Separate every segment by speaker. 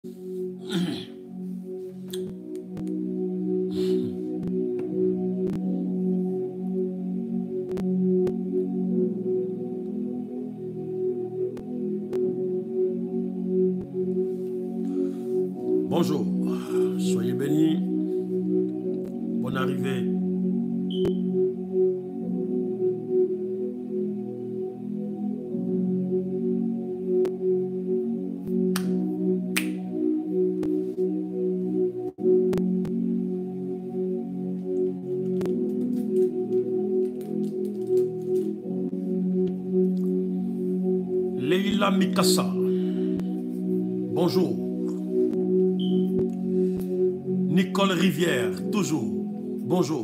Speaker 1: Bonjour, soyez bénis, bonne arrivée. Leila Mikasa, bonjour. Nicole Rivière, toujours, bonjour.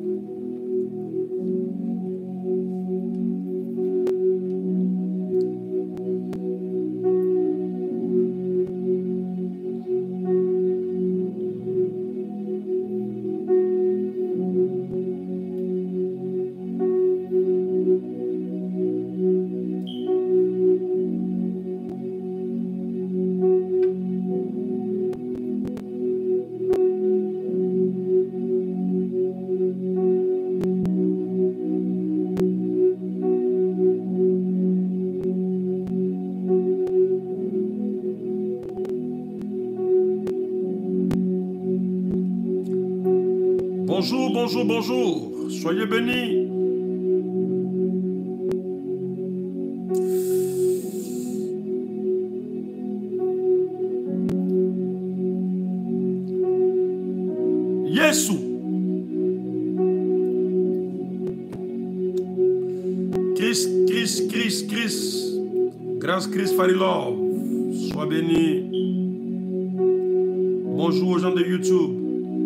Speaker 1: Bonjour, bonjour, bonjour. Soyez bénis. Yesu. Chris. Grâce Chris Farilov. Sois béni. Bonjour aux gens de YouTube.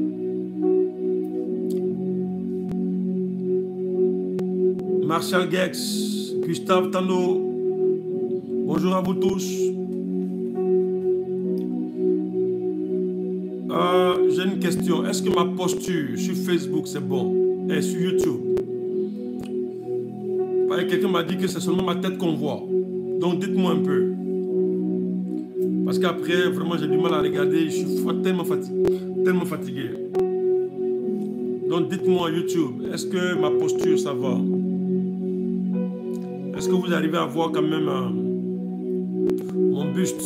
Speaker 1: Martial Gex, Gustave Tano, bonjour à vous tous. J'ai une question. Est-ce que ma posture sur Facebook c'est bon? Et sur YouTube? Quelqu'un m'a dit que c'est seulement ma tête qu'on voit. Donc dites-moi un peu. Parce qu'après, vraiment, j'ai du mal à regarder. Je suis tellement fatigué. Donc dites-moi YouTube, est-ce que ma posture ça va? Est-ce que vous arrivez à voir quand même mon buste?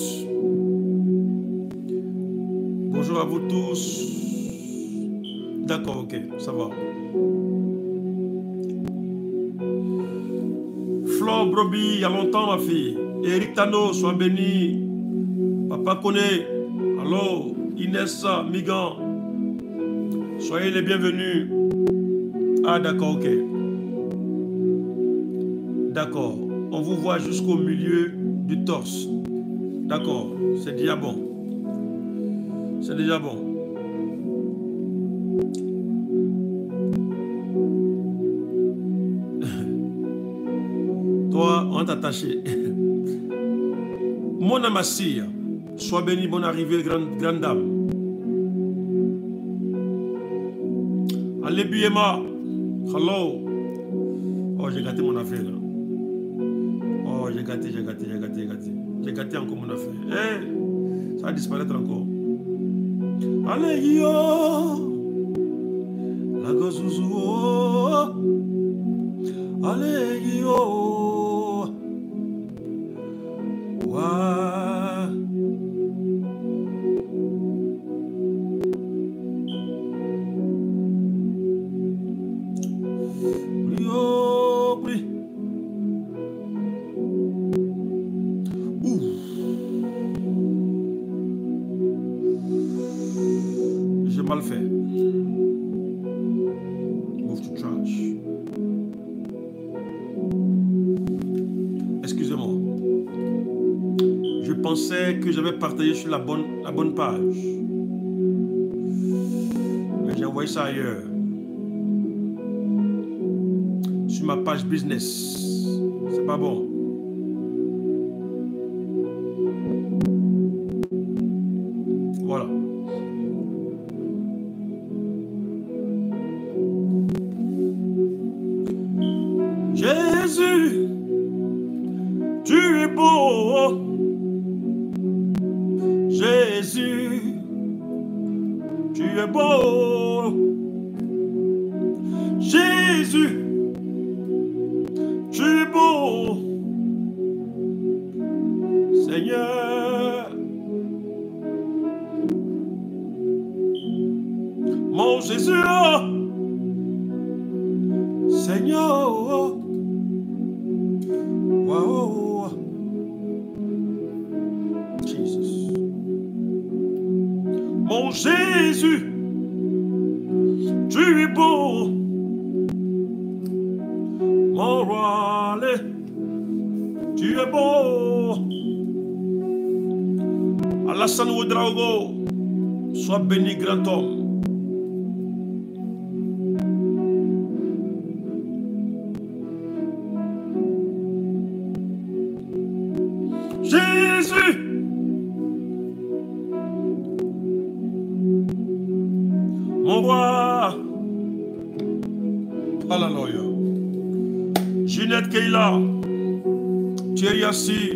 Speaker 1: Bonjour à vous tous. D'accord, ok, ça va. Flore Broby, il y a longtemps ma fille. Eric Tano, sois béni. Papa Koné, allô, Inessa, Migan. Soyez les bienvenus. Ah d'accord, ok. D'accord, on vous voit jusqu'au milieu du torse. D'accord, c'est déjà bon. C'est déjà bon. Toi, on t'a attaché. Mon Amassia, sois béni, bonne arrivée, grande dame. Alléluia. Hello. Oh, j'ai gâté mon affaire là. Oh, j'ai gâté. J'ai gâté encore mon affaire. Eh, ça va disparaître encore. Allez, yo. La gozouzou. Allez, yo. Wa. Yo, pri. J'ai mal fait. Move to trash. Excusez-moi. Je pensais que j'avais partagé sur la bonne page. Mais j'ai envoyé ça ailleurs. Sur ma page business. C'est pas bon. Voilà. Jésus, tu es beau. Jésus, Jésus, tu es beau. Jésus, tu es beau. Seigneur, mon Jésus, oh, Seigneur, oh, wow, Jesus, mon Jésus, tu es beau, mon roi, tu es beau. Alassane Ouedraogo, sois béni, grand homme. Jésus, mon roi. Alléluia. Ginette Keila, Thierry Assi,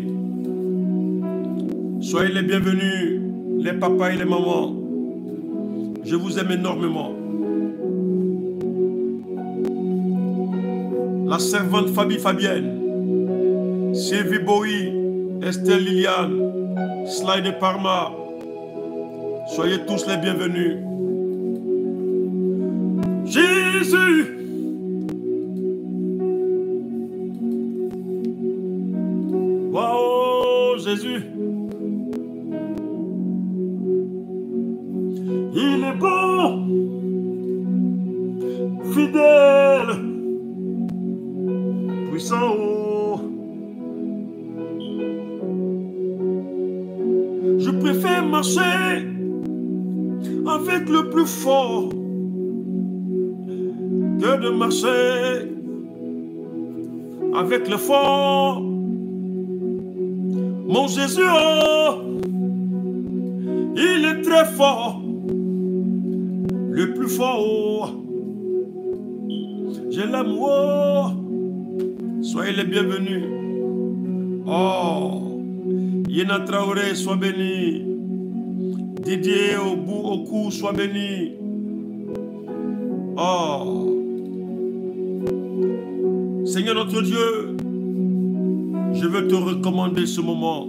Speaker 1: soyez les bienvenus, les papas et les mamans. Je vous aime énormément. La servante Fabienne, Sylvie Bowie, Estelle Liliane, Slide Parma, soyez tous les bienvenus. Jésus, wow, Jésus, il est bon, fidèle, puissant. Je préfère marcher avec le plus fort que de marcher avec le fort. Mon Jésus, oh, il est très fort, le plus fort. J'ai l'amour. Soyez les bienvenus. Oh, Yena Traoré, sois béni. Didier au cou, sois béni. Oh, Seigneur notre Dieu, je veux te recommander ce moment.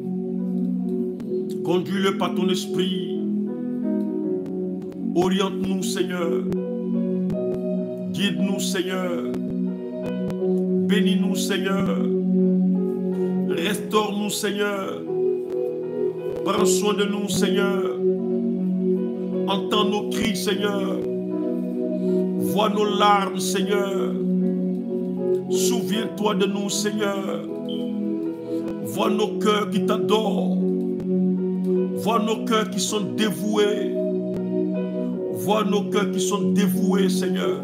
Speaker 1: Conduis-le par ton esprit. Oriente-nous, Seigneur. Guide-nous, Seigneur. Bénis-nous, Seigneur. Restaure-nous, Seigneur. Prends soin de nous, Seigneur. Entends nos cris, Seigneur. Vois nos larmes, Seigneur. Souviens-toi de nous, Seigneur. Vois nos cœurs qui t'adorent. Vois nos cœurs qui sont dévoués. Vois nos cœurs qui sont dévoués, Seigneur.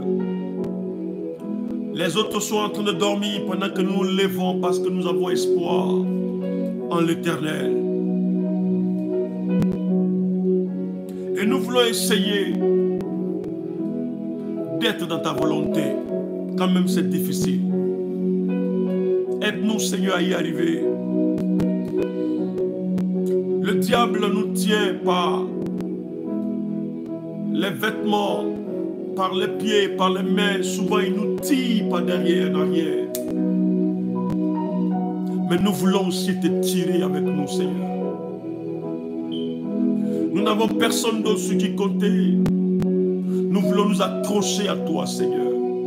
Speaker 1: Les autres sont en train de dormir pendant que nous nous levons parce que nous avons espoir en l'Éternel. Et nous voulons essayer d'être dans ta volonté, quand même c'est difficile. Aide-nous, Seigneur, à y arriver. Le diable nous tient par les vêtements, par les pieds, par les mains. Souvent, il nous tire par derrière, en arrière. Mais nous voulons aussi te tirer avec nous, Seigneur. Nous n'avons personne d'autre sur qui compter. Nous voulons nous accrocher à toi, Seigneur.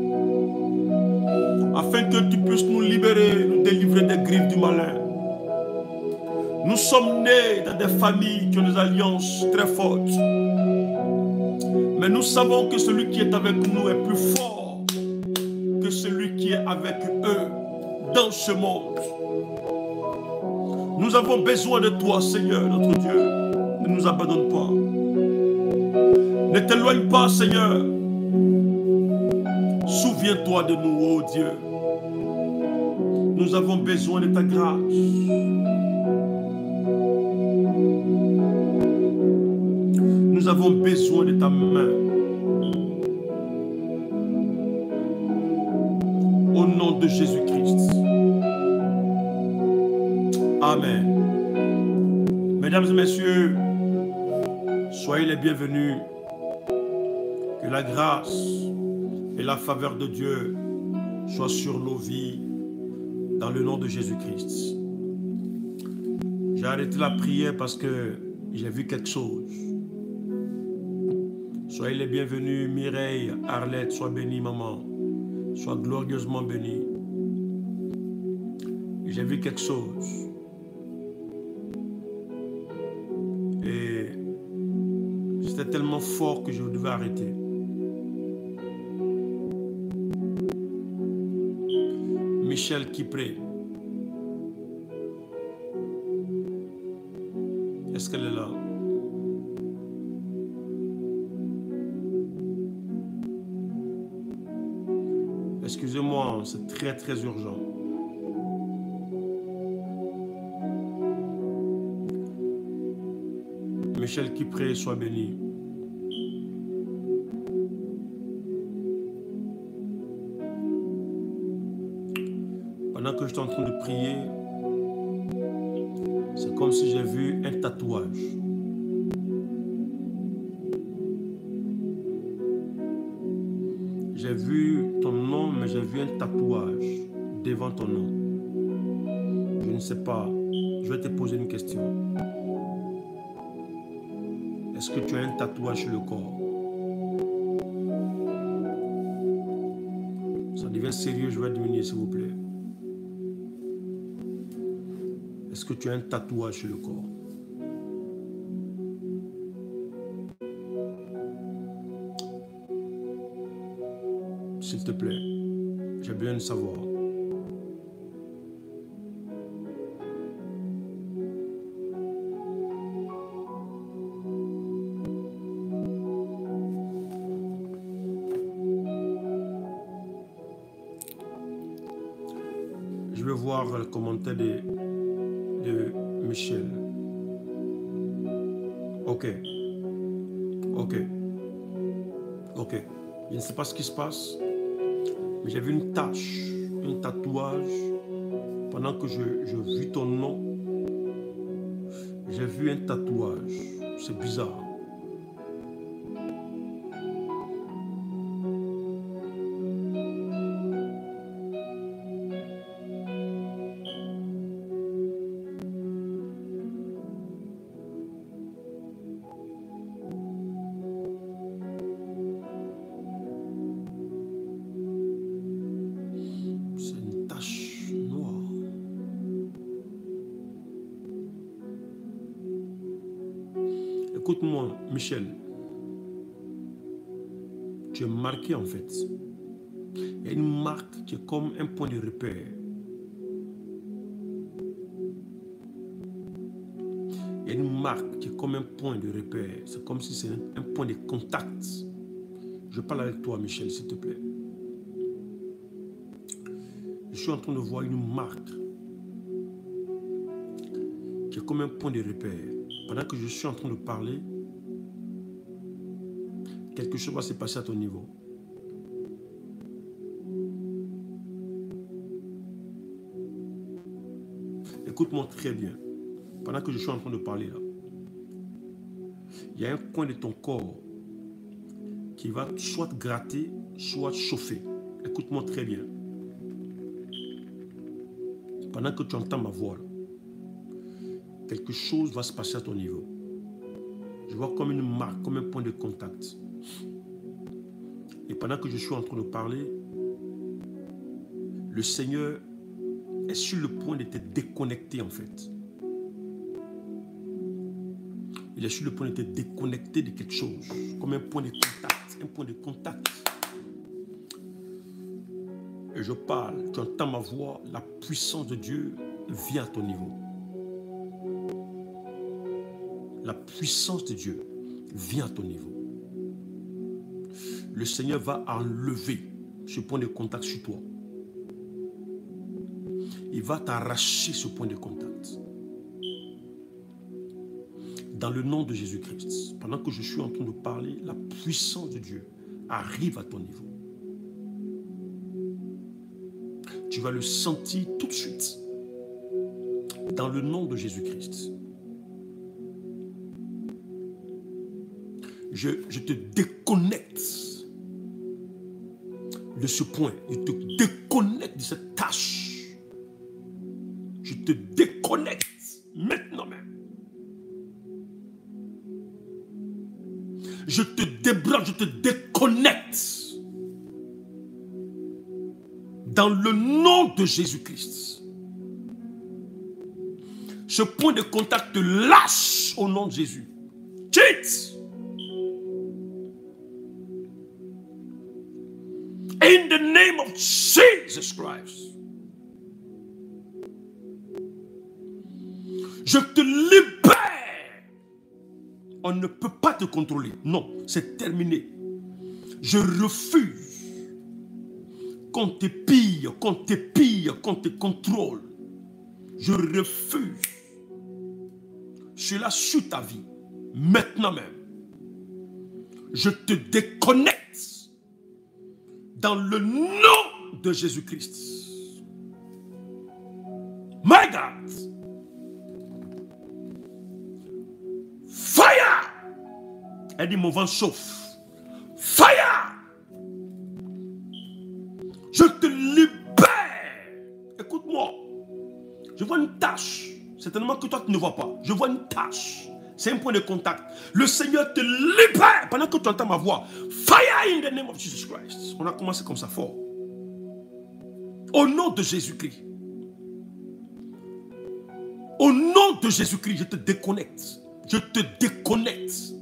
Speaker 1: Afin que tu puisses nous libérer, nous délivrer des griffes du malin. Nous sommes nés dans des familles qui ont des alliances très fortes. Mais nous savons que celui qui est avec nous est plus fort que celui qui est avec eux dans ce monde. Nous avons besoin de toi, Seigneur, notre Dieu. Ne nous abandonne pas. Ne t'éloigne pas, Seigneur. Souviens-toi de nous, ô Dieu. Nous avons besoin de ta grâce. Nous avons besoin de ta main. Au nom de Jésus-Christ. Amen. Mesdames et messieurs, Soyez les bienvenus. Que la grâce et la faveur de Dieu soient sur nos vies dans le nom de Jésus-Christ. J'ai arrêté la prière parce que j'ai vu quelque chose. Soyez les bienvenus, Mireille, Arlette, sois bénie, maman. Sois glorieusement bénie. J'ai vu quelque chose. Et c'était tellement fort que je devais arrêter. Michel Kipré. Est-ce qu'elle est là? Excusez-moi, c'est très très urgent. Michel Kipré, sois béni. Pendant que j'étais en train de prier, c'est comme si j'ai vu un tatouage. J'ai vu ton nom, mais j'ai vu un tatouage devant ton nom. Je ne sais pas. Je vais te poser une question. Est-ce que tu as un tatouage sur le corps? Ça devient sérieux, je vais diminuer s'il vous plaît. Est-ce que tu as un tatouage sur le corps? S'il te plaît, j'ai besoin de savoir. Je vais voir le commentaire de Michel. Ok. Ok. Ok. Je ne sais pas ce qui se passe, mais j'ai vu une tache, un tatouage. Pendant que je vis ton nom, j'ai vu un tatouage. C'est bizarre. Écoute-moi, Michel. Tu es marqué en fait. Il y a une marque qui est comme un point de repère. Il y a une marque qui est comme un point de repère. C'est comme si c'est un point de contact. Je parle avec toi, Michel, s'il te plaît. Je suis en train de voir une marque qui est comme un point de repère. Pendant que je suis en train de parler, quelque chose va se passer à ton niveau. Écoute-moi très bien. Pendant que je suis en train de parler là, il y a un coin de ton corps qui va soit te gratter, soit te chauffer. Écoute-moi très bien. Pendant que tu entends ma voix, là, quelque chose va se passer à ton niveau. Je vois comme une marque, comme un point de contact. Et pendant que je suis en train de parler, le Seigneur est sur le point de te déconnecter en fait. Il est sur le point de te déconnecter de quelque chose, comme un point de contact, un point de contact. Et je parle, tu entends ma voix, la puissance de Dieu vient à ton niveau. La puissance de Dieu vient à ton niveau. Le Seigneur va enlever ce point de contact sur toi. Il va t'arracher ce point de contact. Dans le nom de Jésus-Christ, pendant que je suis en train de parler, la puissance de Dieu arrive à ton niveau. Tu vas le sentir tout de suite. Dans le nom de Jésus-Christ. je te déconnecte de ce point. Je te déconnecte de cette tâche. Je te déconnecte maintenant même. Je te débranche, je te déconnecte. Dans le nom de Jésus-Christ. Ce point de contact te lâche au nom de Jésus. Cheat. In the name of Jesus Christ. Je te libère. On ne peut pas te contrôler. Non, c'est terminé. Je refuse qu'on te pille, qu'on t'épille, qu'on te contrôle. Je refuse. Cela sur ta vie. Maintenant même. Je te déconnecte dans le nom de Jésus-Christ. My God. Fire. Elle dit, mon vent chauffe. Fire. Je te libère. Écoute-moi. Je vois une tâche. Certainement que toi tu ne vois pas. Je vois une tâche. C'est un point de contact. Le Seigneur te libère pendant que tu entends ma voix. Fire in the name of Jesus Christ. On a commencé comme ça fort. Au nom de Jésus-Christ. Au nom de Jésus-Christ, je te déconnecte. Je te déconnecte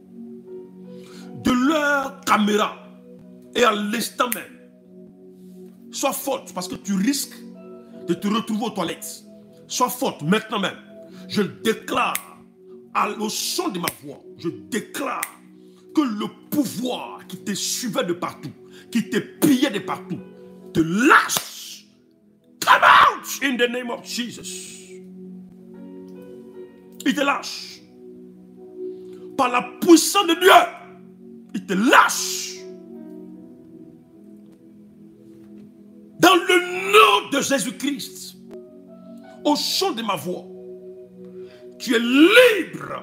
Speaker 1: de leur caméra. Et à l'instant même, sois forte parce que tu risques de te retrouver aux toilettes. Sois forte maintenant même. Je déclare au son de ma voix, je déclare que le pouvoir qui te suivait de partout, qui te pillait de partout, te lâche. Come out in the name of Jesus. Il te lâche. Par la puissance de Dieu, il te lâche. Dans le nom de Jésus-Christ, au son de ma voix, tu es libre.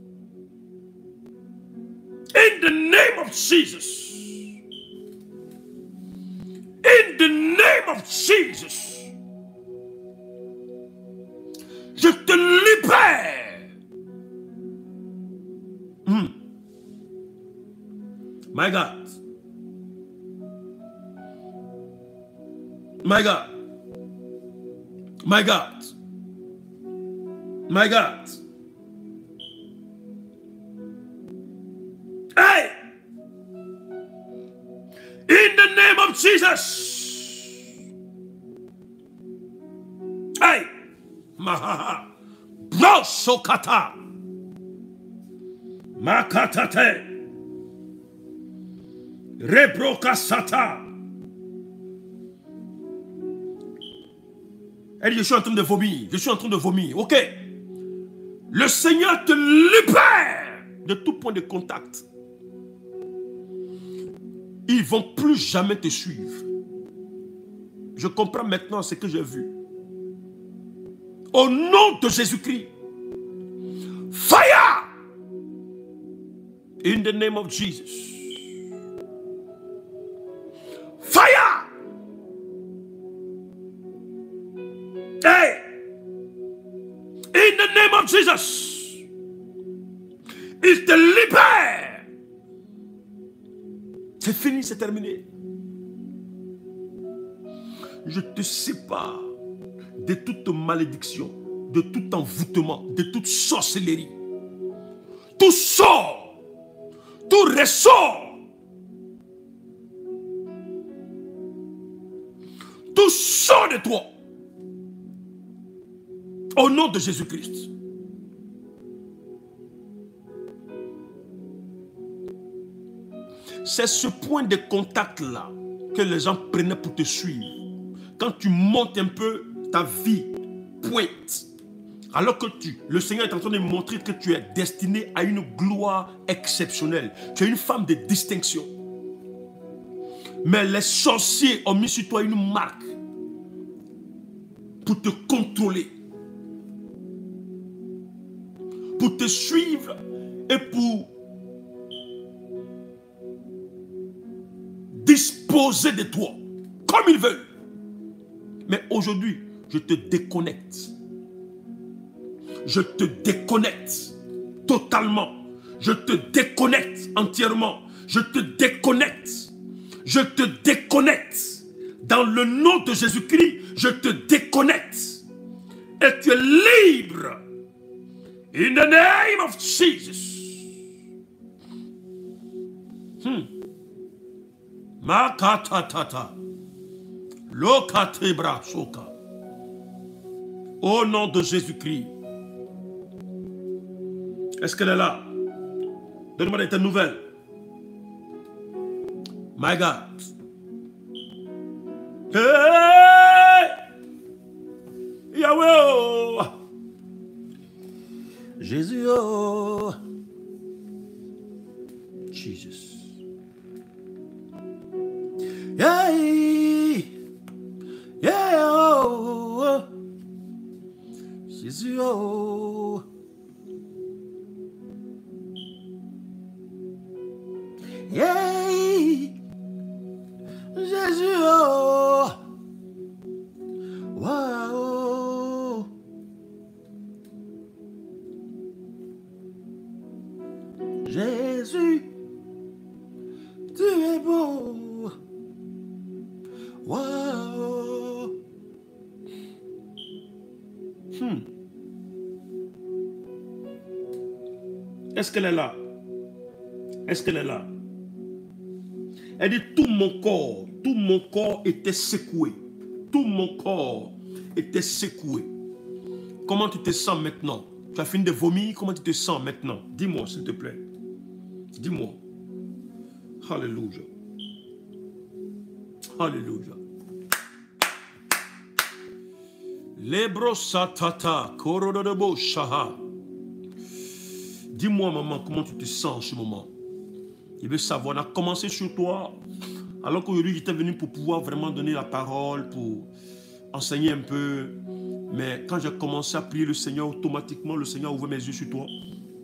Speaker 1: In the name of Jesus. In the name of Jesus. Je te libère. My God. My God. My God. My God. Hey! In the name of Jesus. Hey! Mahaha. Brosokata. Makatate. Rebrokasata. Elle dit, je suis en train de vomir. Je suis en train de vomir. Ok. Le Seigneur te libère de tout point de contact. Ils ne vont plus jamais te suivre. Je comprends maintenant ce que j'ai vu. Au nom de Jésus-Christ. Fire! In the name of Jesus. Fire! Hey! In the name of Jesus. Il te libère. C'est fini, c'est terminé. Je te sépare de toute malédiction, de tout envoûtement, de toute sorcellerie. Tout sort, tout ressort. Tout sort de toi. Au nom de Jésus-Christ. C'est ce point de contact-là que les gens prenaient pour te suivre. Quand tu montes un peu, ta vie pointe. Alors que le Seigneur est en train de montrer que tu es destiné à une gloire exceptionnelle. Tu es une femme de distinction. Mais les sorciers ont mis sur toi une marque pour te contrôler, pour te suivre et pour disposer de toi comme il veut. Mais aujourd'hui, je te déconnecte. Je te déconnecte totalement. Je te déconnecte entièrement. Je te déconnecte. Je te déconnecte. Dans le nom de Jésus-Christ, je te déconnecte. Et tu es libre. In the name of Jesus. Makatatata. Lokatebra soka. Au nom de Jésus-Christ. Est-ce qu'elle est là? Donne-moi des nouvelles. My God. Hey! Yahweh! Oh. Jésus! Oh. Jesus. Yeah! Yeah! Oh. Jésus! Oh. Yeah! Jésus! Oh. Wow! Jésus, tu es beau. Wow! Est-ce qu'elle est là? Est-ce qu'elle est là? Elle dit tout mon corps était secoué. Tout mon corps était secoué. Comment tu te sens maintenant? Tu as fini de vomir, comment tu te sens maintenant? Dis-moi s'il te plaît. Dis-moi. Alléluia. Alléluia. Lebro satata korodobo shaha. Dis-moi maman, comment tu te sens en ce moment? Il veut savoir, on a commencé sur toi, alors qu'aujourd'hui j'étais venu pour pouvoir vraiment donner la parole, pour enseigner un peu. Mais quand j'ai commencé à prier le Seigneur, automatiquement le Seigneur ouvre mes yeux sur toi.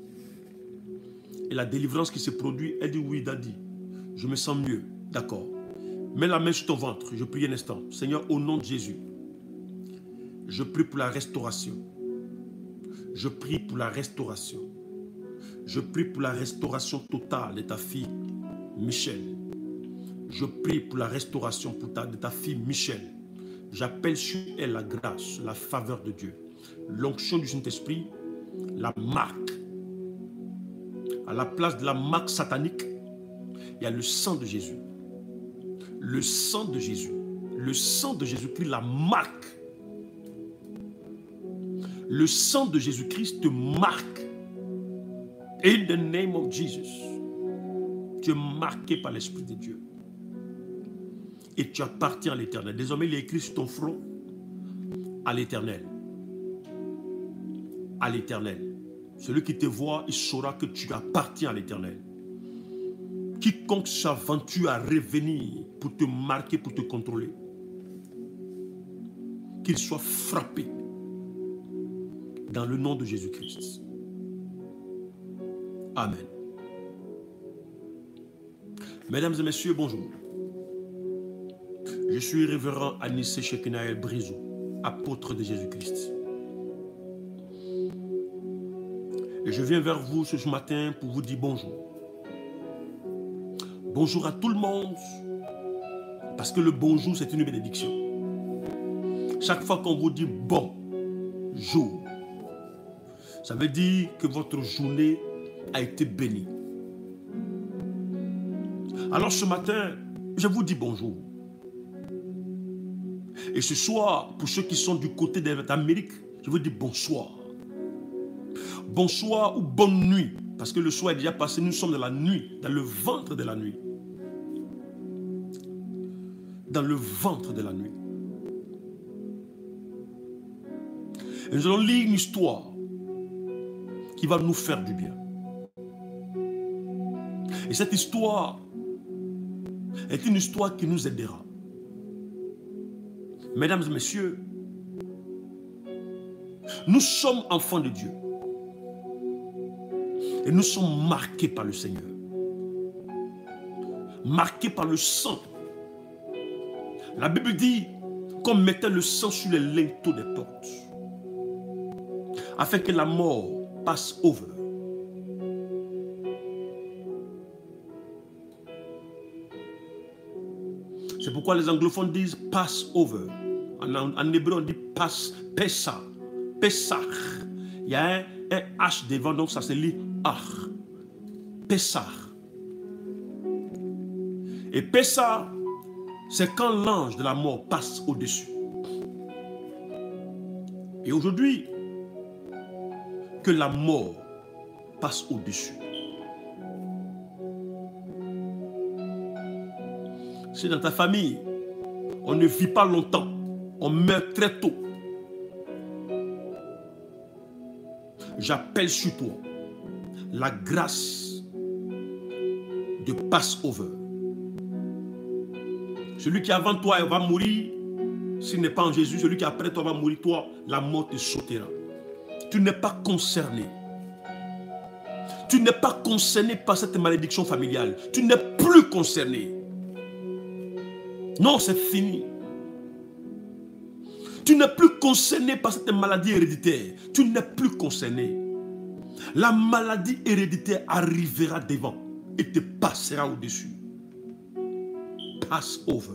Speaker 1: Et la délivrance qui se produit, elle dit oui, Daddy, je me sens mieux. D'accord. Mets la main sur ton ventre, je prie un instant. Seigneur, au nom de Jésus, je prie pour la restauration. Je prie pour la restauration. Je prie pour la restauration totale de ta fille Michel. Je prie pour la restauration de ta fille Michel. J'appelle sur elle la grâce, la faveur de Dieu, l'onction du Saint-Esprit, la marque. À la place de la marque satanique, il y a le sang de Jésus. Le sang de Jésus. Le sang de Jésus-Christ, la marque. Le sang de Jésus-Christ te marque. In the name of Jesus. Tu es marqué par l'Esprit de Dieu. Et tu appartiens à l'Éternel. Désormais, il est écrit sur ton front, à l'Éternel. À l'Éternel. Celui qui te voit, il saura que tu appartiens à l'Éternel. Quiconque s'aventure à revenir pour te marquer, pour te contrôler, qu'il soit frappé dans le nom de Jésus-Christ. Amen. Mesdames et messieurs, bonjour. Je suis révérend Anissé Shekinah Brizou, apôtre de Jésus-Christ. Et je viens vers vous ce matin pour vous dire bonjour. Bonjour à tout le monde, parce que le bonjour c'est une bénédiction. Chaque fois qu'on vous dit bonjour, ça veut dire que votre journée a été bénie. Alors ce matin, je vous dis bonjour. Et ce soir, pour ceux qui sont du côté d'Amérique, je vous dis bonsoir. Bonsoir ou bonne nuit, parce que le soir est déjà passé, nous sommes dans la nuit, dans le ventre de la nuit. Dans le ventre de la nuit. Et nous allons lire une histoire qui va nous faire du bien. Et cette histoire est une histoire qui nous aidera. Mesdames et messieurs, nous sommes enfants de Dieu. Et nous sommes marqués par le Seigneur. Marqués par le sang La Bible dit qu'on mettait le sang sur les linteaux des portes, afin que la mort passe over. C'est pourquoi les anglophones disent pass over. En hébreu, on dit Pessah. Pessah. Il y a un H devant, donc ça se lit Ach. Pessah. Et Pessah, c'est quand l'ange de la mort passe au-dessus. Et aujourd'hui, que la mort passe au-dessus. Si dans ta famille, on ne vit pas longtemps, on meurt très tôt, j'appelle sur toi la grâce de Passover. Celui qui est avant toi va mourir, s'il n'est pas en Jésus, celui qui est après toi va mourir, toi, la mort te sautera. Tu n'es pas concerné. Tu n'es pas concerné par cette malédiction familiale. Tu n'es plus concerné. Non, c'est fini. Tu n'es plus concerné par cette maladie héréditaire. Tu n'es plus concerné. La maladie héréditaire arrivera devant et te passera au-dessus. Pass over.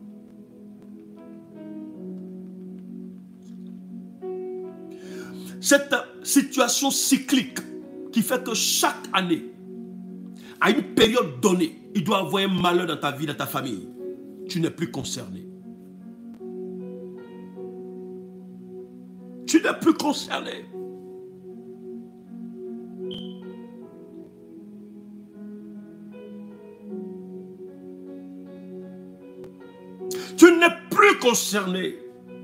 Speaker 1: Cette situation cyclique qui fait que chaque année, à une période donnée, il doit y avoir un malheur dans ta vie, dans ta famille. Tu n'es plus concerné. Tu n'es plus concerné. Tu n'es plus concerné.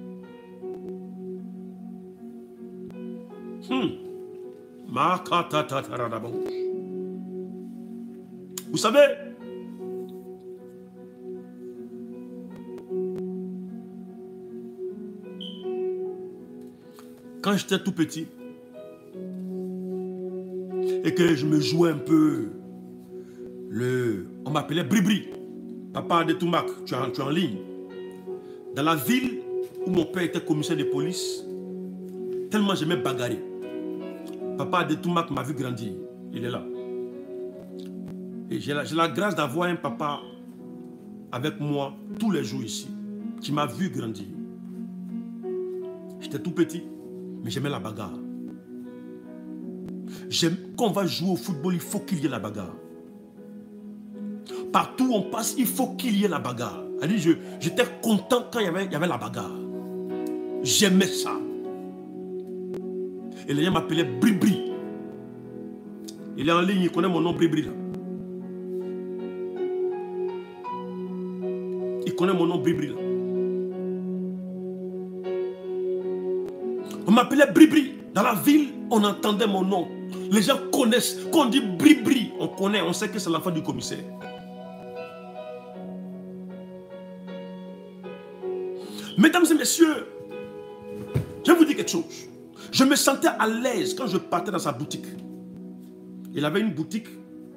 Speaker 1: Vous savez, quand j'étais tout petit et que je me jouais un peu, on m'appelait Bribri, papa de Toumac, tu es en ligne. Dans la ville où mon père était commissaire de police, tellement j'aimais bagarrer. Papa de Toumac m'a vu grandir, il est là. Et j'ai la grâce d'avoir un papa avec moi tous les jours ici, qui m'a vu grandir. J'étais tout petit, mais j'aimais la bagarre. Quand on va jouer au football, il faut qu'il y ait la bagarre. Partout où on passe, il faut qu'il y ait la bagarre. J'étais content quand il y avait la bagarre. J'aimais ça. Et les gens m'appelaient Bribri. Il est en ligne, il connaît mon nom Bribri là. Il connaît mon nom Bribri là. On m'appelait Bribri. Dans la ville, on entendait mon nom. Les gens connaissent. Quand on dit Bribri, on connaît, on sait que c'est l'enfant du commissaire. Mesdames et messieurs, je vais vous dire quelque chose. Je me sentais à l'aise quand je partais dans sa boutique. Il avait une boutique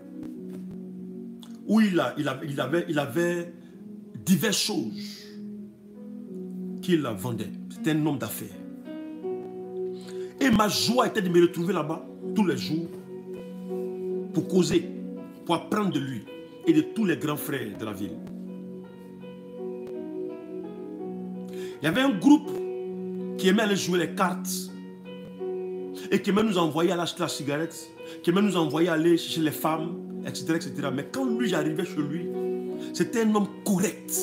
Speaker 1: où il avait diverses choses qu'il vendait. C'était un homme d'affaires. Et ma joie était de me retrouver là-bas tous les jours pour causer, pour apprendre de lui et de tous les grands frères de la ville. Il y avait un groupe qui aimait aller jouer les cartes et qui aimait nous envoyer aller acheter la cigarette, qui aimait nous envoyer aller chez les femmes, etc., etc. Mais quand lui, j'arrivais chez lui, c'était un homme correct.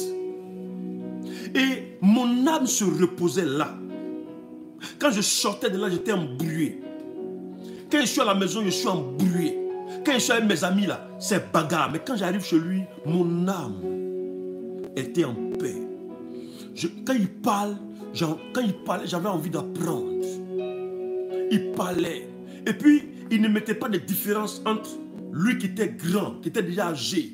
Speaker 1: Et mon âme se reposait là. Quand je sortais de là, j'étais embrouillé. Quand je suis à la maison, je suis embrouillé. Quand je suis avec mes amis là, c'est bagarre. Mais quand j'arrive chez lui, mon âme était en paix. Quand il parlait, j'avais envie d'apprendre. Il parlait. Et puis, il ne mettait pas de différence entre lui qui était grand, qui était déjà âgé,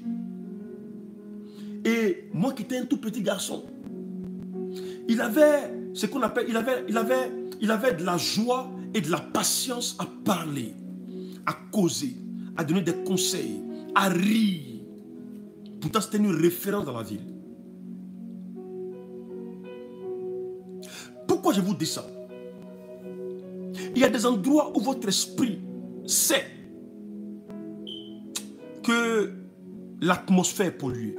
Speaker 1: et moi qui étais un tout petit garçon. Il avait ce qu'on appelle, il avait de la joie et de la patience à parler, à causer, à donner des conseils, à rire. Pourtant, c'était une référence dans la ville. Pourquoi je vous dis ça? Il y a des endroits où votre esprit sait que l'atmosphère est polluée.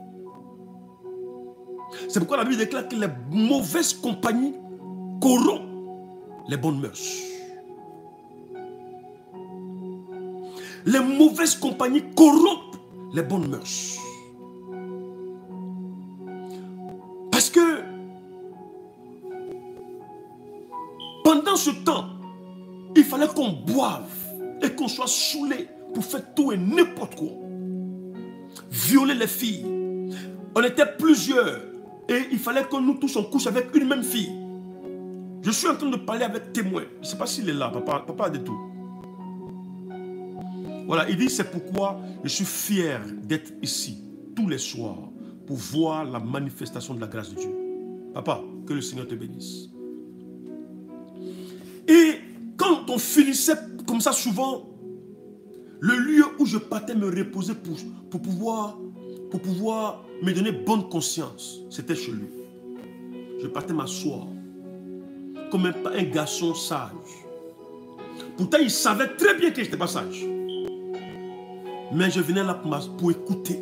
Speaker 1: C'est pourquoi la Bible déclare que les mauvaises compagnies corrompent les bonnes mœurs. Les mauvaises compagnies corrompent les bonnes mœurs. Parce que pendant ce temps, il fallait qu'on boive et qu'on soit saoulé pour faire tout et n'importe quoi. Violer les filles. On était plusieurs et il fallait que nous tous on couche avec une même fille. Je suis en train de parler avec témoin. Je ne sais pas s'il est là, papa de tout. Voilà, il dit c'est pourquoi je suis fier d'être ici tous les soirs pour voir la manifestation de la grâce de Dieu. Papa, que le Seigneur te bénisse. Et quand on finissait comme ça souvent, le lieu où je partais me reposer pour pouvoir me donner bonne conscience, c'était chez lui. Je partais m'asseoir comme un garçon sage. Pourtant, il savait très bien que je n'étais pas sage. Mais je venais là pour écouter,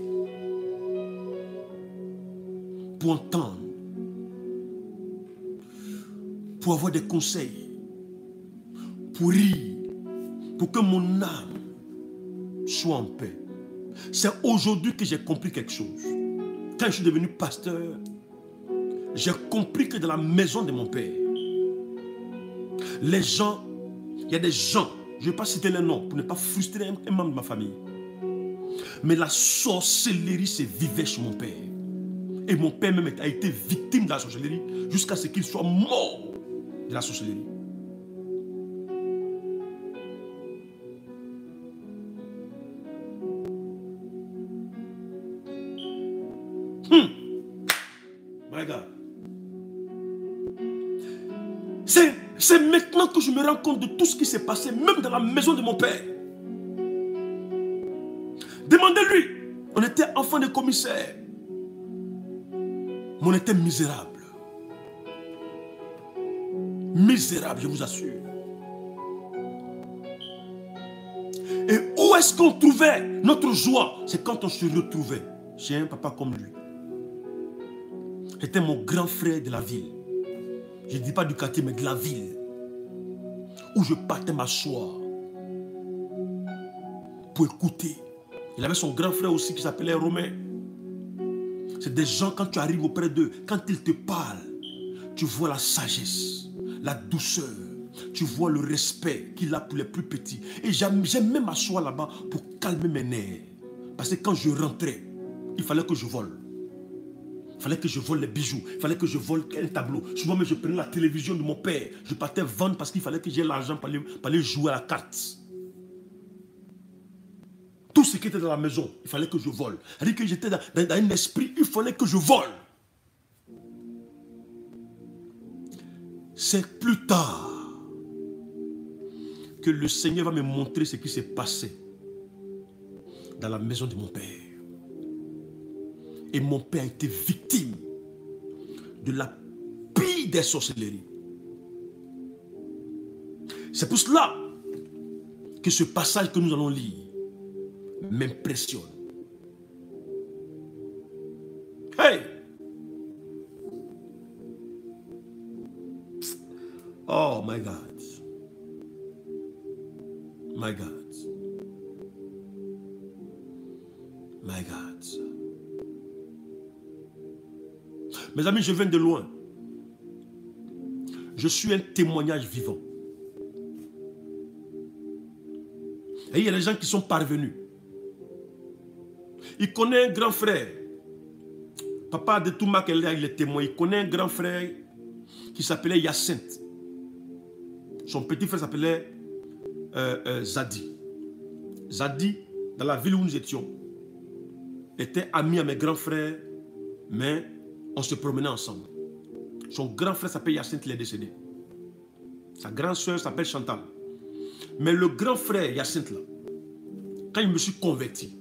Speaker 1: pour entendre, pour avoir des conseils, pour rire, pour que mon âme soit en paix. C'est aujourd'hui que j'ai compris quelque chose. Quand je suis devenu pasteur, j'ai compris que dans la maison de mon père, les gens, il y a des gens, je ne vais pas citer les noms pour ne pas frustrer un membre de ma famille. Mais la sorcellerie se vivait chez mon père. Et mon père même a été victime de la sorcellerie jusqu'à ce qu'il soit mort de la sorcellerie. My God. C'est maintenant que je me rends compte de tout ce qui s'est passé, même dans la maison de mon père. Demandez-lui. On était enfants de commissaire. Mais on était misérables. Misérables, je vous assure. Et où est-ce qu'on trouvait notre joie? C'est quand on se retrouvait chez un papa comme lui. C'était mon grand frère de la ville. Je ne dis pas du quartier, mais de la ville. Où je partais m'asseoir pour écouter. Il avait son grand frère aussi qui s'appelait Romain. C'est des gens, quand tu arrives auprès d'eux, quand ils te parlent, tu vois la sagesse, la douceur, tu vois le respect qu'il a pour les plus petits. Et j'aimais m'asseoir là-bas pour calmer mes nerfs. Parce que quand je rentrais, il fallait que je vole. Il fallait que je vole les bijoux. Il fallait que je vole un tableau. Souvent, mais je prenais la télévision de mon père. Je partais vendre parce qu'il fallait que j'ai l'argent pour aller jouer à la carte. Tout ce qui était dans la maison, il fallait que je vole. C'est-à-dire que j'étais dans un esprit, il fallait que je vole. C'est plus tard que le Seigneur va me montrer ce qui s'est passé dans la maison de mon père. Et mon père a été victime de la pire des sorcelleries. C'est pour cela que ce passage que nous allons lire m'impressionne. Hey! Oh my God. My God. My God. Mes amis, je viens de loin. Je suis un témoignage vivant. Et il y a des gens qui sont parvenus. Il connaît un grand frère. Papa de Touma, il est témoin. Il connaît un grand frère qui s'appelait Hyacinthe. Son petit frère s'appelait Zadi. Zadi, dans la ville où nous étions, était ami à mes grands frères, mais on se promenait ensemble. Son grand frère s'appelle Hyacinthe, il est décédé. Sa grande soeur s'appelle Chantal. Mais le grand frère Hyacinthe, là, quand il me suis converti,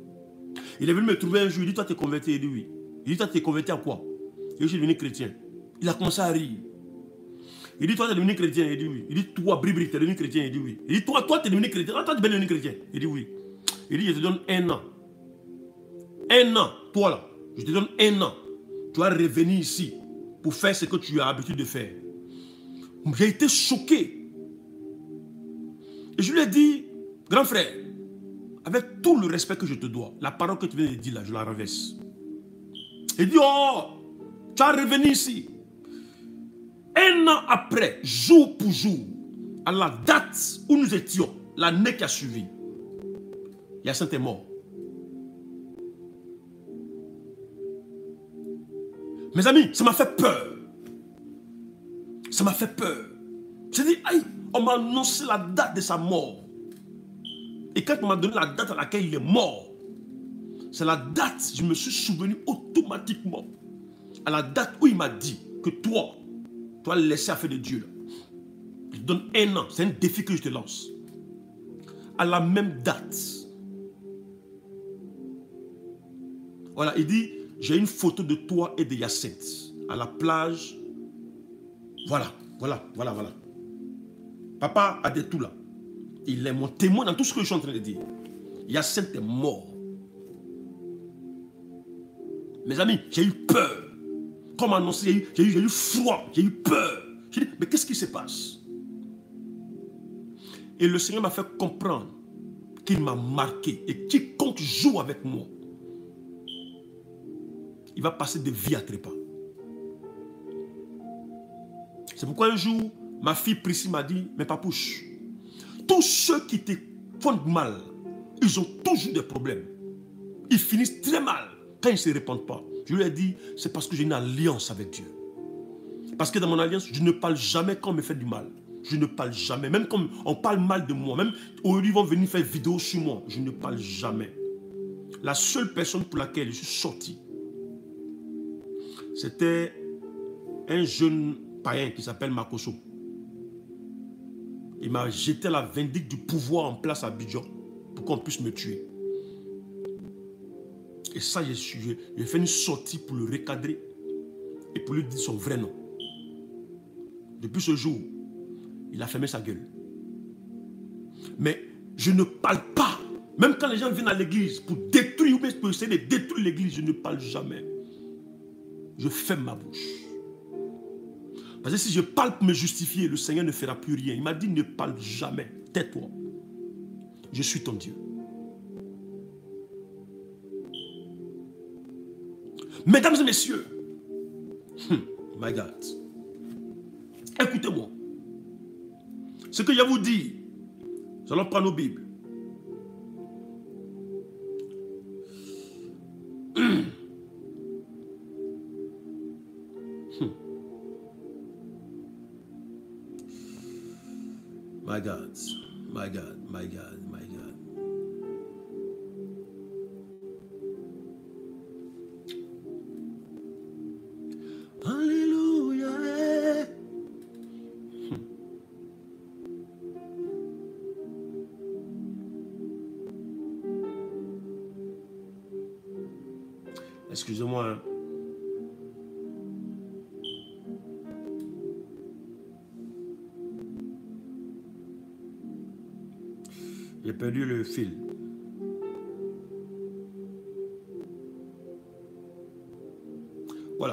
Speaker 1: il est venu me trouver un jour, il dit, toi tu es converti? Il dit oui. Il dit, toi tu es converti à quoi? Il dit, je suis devenu chrétien. Il a commencé à rire. Il dit, toi, tu es devenu chrétien. Il dit oui. Il dit, toi, Bribri, tu es devenu chrétien. Il dit oui. Il dit, toi, tu es devenu chrétien. Toi, tu es devenu chrétien. Il dit oui. Il dit, je te donne 1 an. 1 an, toi là. Je te donne 1 an. Tu vas revenir ici pour faire ce que tu as l'habitude de faire. J'ai été choqué. Et je lui ai dit, grand frère, avec tout le respect que je te dois, la parole que tu viens de dire là, je la renverse. Il dit, oh, tu vas revenir ici. 1 an après, jour pour jour, à la date où nous étions, l'année qui a suivi, Hyacinthe est mort. Mes amis, ça m'a fait peur. Ça m'a fait peur. J'ai dit, aïe, on m'a annoncé la date de sa mort. Et quand on m'a donné la date à laquelle il est mort, c'est la date, je me suis souvenu automatiquement à la date où il m'a dit que toi, tu vas laisser affaire de Dieu. Là. Je te donne 1 an, c'est un défi que je te lance. À la même date. Voilà, il dit, j'ai une photo de toi et de Hyacinthe à la plage. Voilà. Papa a dit tout là. Il est mon témoin dans tout ce que je suis en train de dire. Hyacinthe est mort. Mes amis, j'ai eu peur. Comme annoncé, j'ai eu froid, j'ai eu peur. J'ai dit, mais qu'est-ce qui se passe? Et le Seigneur m'a fait comprendre qu'il m'a marqué. Et quiconque joue avec moi, il va passer de vie à trépas. C'est pourquoi un jour, ma fille Priscille m'a dit, mais papouche, tous ceux qui te font mal, ils ont toujours des problèmes. Ils finissent très mal quand ils ne se répandent pas. Je lui ai dit, c'est parce que j'ai une alliance avec Dieu. Parce que dans mon alliance, je ne parle jamais quand on me fait du mal. Je ne parle jamais. Même quand on parle mal de moi, même aujourd'hui ils vont venir faire vidéo sur moi, je ne parle jamais. La seule personne pour laquelle je suis sorti, c'était un jeune païen qui s'appelle Makoso. Il m'a jeté la vindicte du pouvoir en place à Abidjan pour qu'on puisse me tuer. Et ça, j'ai fait une sortie pour le recadrer et pour lui dire son vrai nom. Depuis ce jour, il a fermé sa gueule. Mais je ne parle pas. Même quand les gens viennent à l'église pour détruire ou pour essayer de détruire l'église, je ne parle jamais. Je ferme ma bouche. Parce que si je parle pour me justifier, le Seigneur ne fera plus rien. Il m'a dit, ne parle jamais. Tais-toi. Je suis ton Dieu. Mesdames et messieurs, my God, écoutez-moi. Ce que je vous dis, nous allons prendre nos Bibles. My God, my God, my God, my God. Alléluia. Excusez-moi. Hein. J'ai perdu le fil. Voilà.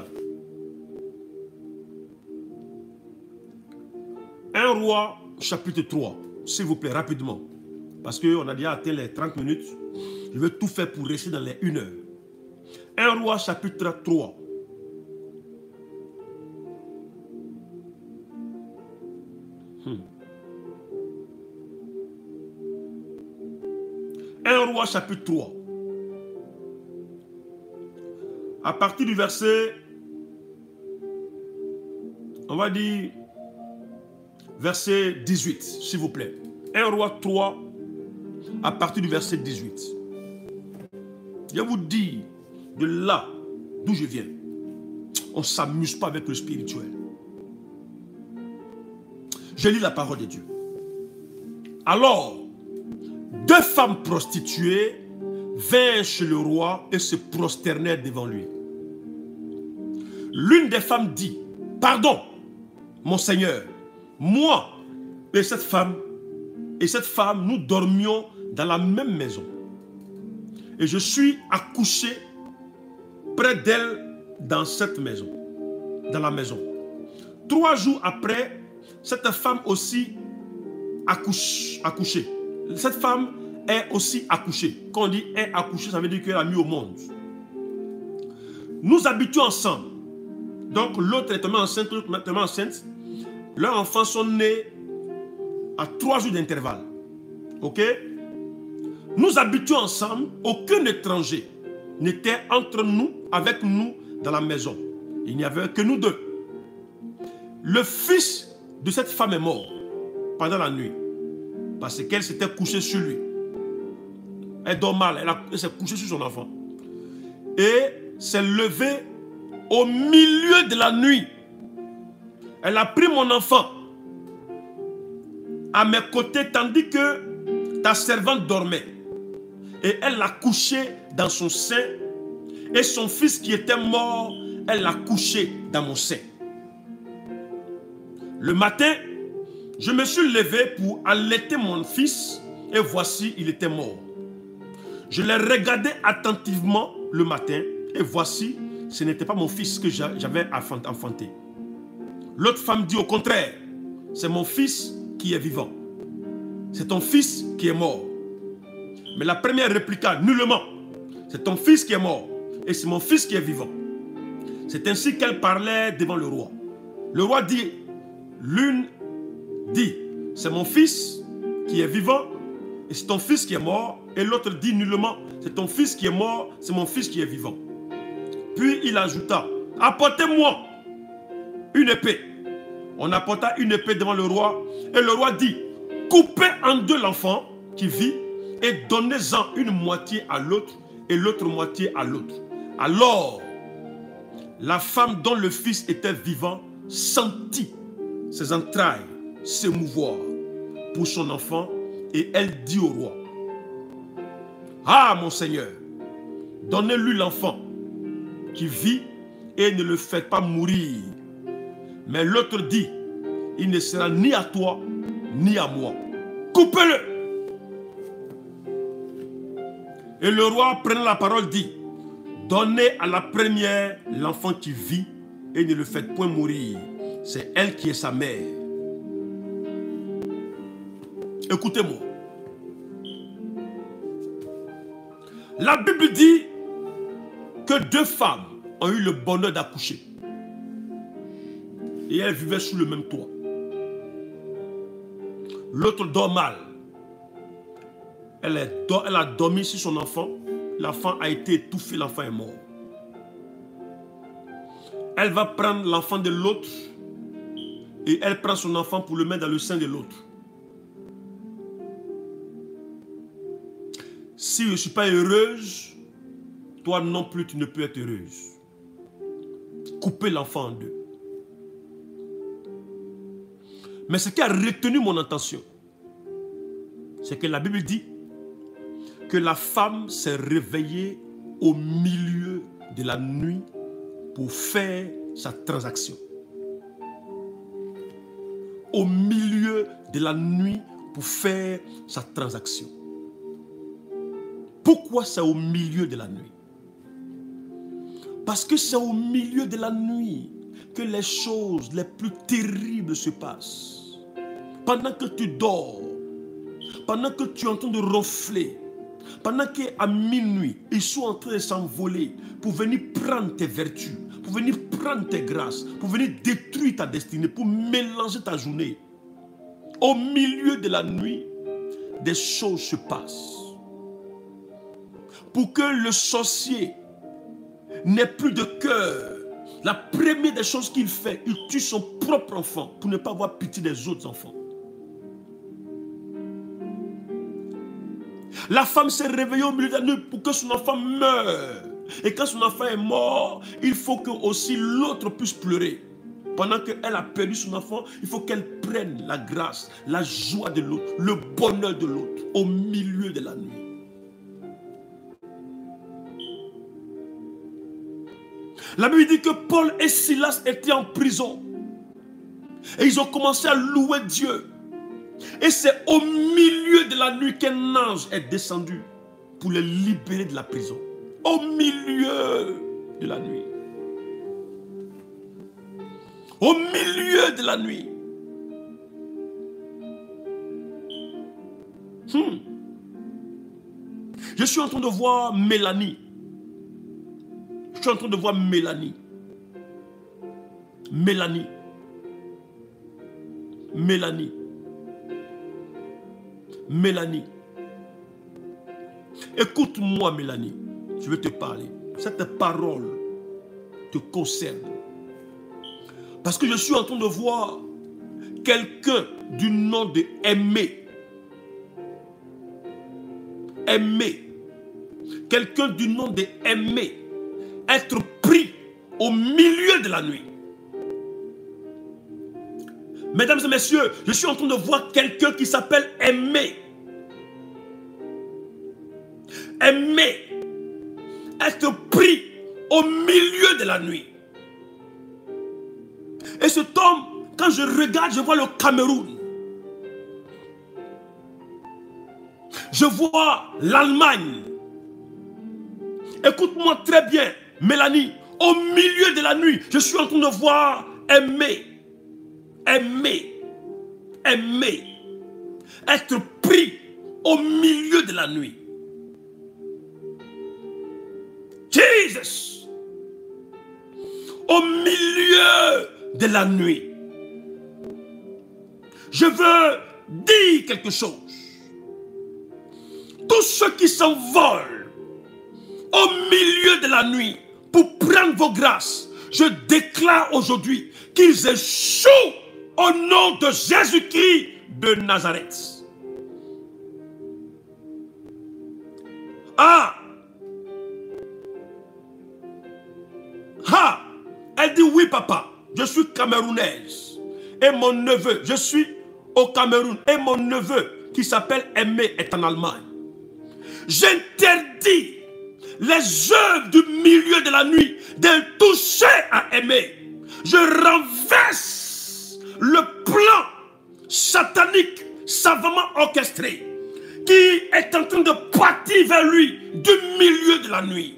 Speaker 1: 1 Roi, chapitre 3. S'il vous plaît, rapidement. Parce qu'on a déjà atteint les 30 minutes. Je vais tout faire pour rester dans les 1 heure. 1 Roi, chapitre 3. Un Roi chapitre 3. À partir du verset, on va dire, verset 18, s'il vous plaît. 1 Roi 3, à partir du verset 18. Je vous dis, de là d'où je viens, on ne s'amuse pas avec le spirituel. Je lis la parole de Dieu. Alors, 2 femmes prostituées vinrent chez le roi et se prosternèrent devant lui. L'une des femmes dit, pardon, mon Seigneur, moi et cette femme, nous dormions dans la même maison. Et je suis accouché près d'elle dans cette maison, dans la maison. 3 jours après, cette femme aussi accouchée. Cette femme est aussi accouchée. Quand on dit est accouchée, ça veut dire qu'elle a mis au monde. Nous habitions ensemble. Donc l'autre est tombée enceinte, l'autre est tombée enceinte. Leurs enfants sont nés à 3 jours d'intervalle. Ok? Nous habitions ensemble. Aucun étranger n'était entre nous, avec nous, dans la maison. Il n'y avait que nous deux. Le fils de cette femme est mort pendant la nuit. Parce qu'elle s'était couchée sur lui. Elle dort mal. Elle s'est couchée sur son enfant. Et s'est levée au milieu de la nuit. Elle a pris mon enfant à mes côtés tandis que ta servante dormait. Et elle l'a couché dans son sein. Et son fils qui était mort, elle l'a couché dans mon sein. Le matin, je me suis levé pour allaiter mon fils et voici, il était mort. Je l'ai regardé attentivement le matin et voici, ce n'était pas mon fils que j'avais enfanté. L'autre femme dit au contraire, c'est mon fils qui est vivant. C'est ton fils qui est mort. Mais la première répliqua nullement, c'est ton fils qui est mort et c'est mon fils qui est vivant. C'est ainsi qu'elle parlait devant le roi. Le roi dit, l'une dit, c'est mon fils qui est vivant et c'est ton fils qui est mort. Et l'autre dit nullement, c'est ton fils qui est mort, c'est mon fils qui est vivant. Puis il ajouta, apportez-moi une épée. On apporta une épée devant le roi et le roi dit, coupez en deux l'enfant qui vit et donnez-en une moitié à l'autre et l'autre moitié à l'autre. Alors, la femme dont le fils était vivant sentit ses entrailles s'émouvoir pour son enfant et elle dit au roi, ah mon Seigneur, donnez-lui l'enfant qui vit et ne le faites pas mourir. Mais l'autre dit, il ne sera ni à toi ni à moi. Coupez-le. Et le roi prenant la parole dit, donnez à la première l'enfant qui vit et ne le faites point mourir. C'est elle qui est sa mère. Écoutez-moi. La Bible dit que 2 femmes ont eu le bonheur d'accoucher. Et elles vivaient sous le même toit. L'autre dort mal. Elle a dormi sur son enfant. L'enfant a été étouffé, l'enfant est mort. Elle va prendre l'enfant de l'autre et elle prend son enfant pour le mettre dans le sein de l'autre. Si je ne suis pas heureuse, toi non plus tu ne peux être heureuse. Couper l'enfant en deux. Mais ce qui a retenu mon attention, c'est que la Bible dit que la femme s'est réveillée au milieu de la nuit pour faire sa transaction. Au milieu de la nuit pour faire sa transaction. Pourquoi c'est au milieu de la nuit? Parce que c'est au milieu de la nuit que les choses les plus terribles se passent. Pendant que tu dors, pendant que tu es en train de ronfler, pendant qu'à minuit, ils sont en train de s'envoler pour venir prendre tes vertus, pour venir prendre tes grâces, pour venir détruire ta destinée, pour mélanger ta journée. Au milieu de la nuit, des choses se passent. Pour que le sorcier n'ait plus de cœur, la première des choses qu'il fait, il tue son propre enfant pour ne pas avoir pitié des autres enfants. La femme s'est réveillée au milieu de la nuit pour que son enfant meure. Et quand son enfant est mort, il faut que aussi l'autre puisse pleurer. Pendant qu'elle a perdu son enfant, il faut qu'elle prenne la grâce, la joie de l'autre, le bonheur de l'autre, au milieu de la nuit. La Bible dit que Paul et Silas étaient en prison. Et ils ont commencé à louer Dieu. Et c'est au milieu de la nuit qu'un ange est descendu pour les libérer de la prison. Au milieu de la nuit. Au milieu de la nuit. Je suis en train de voir Mélanie. Je suis en train de voir Mélanie. Mélanie. Mélanie. Mélanie. Écoute-moi, Mélanie. Je vais te parler. Cette parole te concerne. Parce que je suis en train de voir quelqu'un du nom de Aimé. Aimé. Quelqu'un du nom de Aimé être pris au milieu de la nuit. Mesdames et messieurs, je suis en train de voir quelqu'un qui s'appelle Aimé. Aimé être pris au milieu de la nuit. Et cet homme, quand je regarde, je vois le Cameroun. Je vois l'Allemagne. Écoute-moi très bien, Mélanie. Au milieu de la nuit, je suis en train de voir Aimé. Aimé. Aimé. Être pris au milieu de la nuit. Jesus. Au milieu de la nuit. Je veux dire quelque chose. Tous ceux qui s'envolent au milieu de la nuit pour prendre vos grâces, je déclare aujourd'hui qu'ils échouent au nom de Jésus-Christ de Nazareth. Ah! Ah! Elle dit oui, papa, je suis camerounaise. Et mon neveu, je suis au Cameroun. Et mon neveu, qui s'appelle Aimé, est en Allemagne. J'interdis les œuvres du milieu de la nuit de toucher à Aimé. Je renverse le plan satanique savamment orchestré qui est en train de partir vers lui du milieu de la nuit.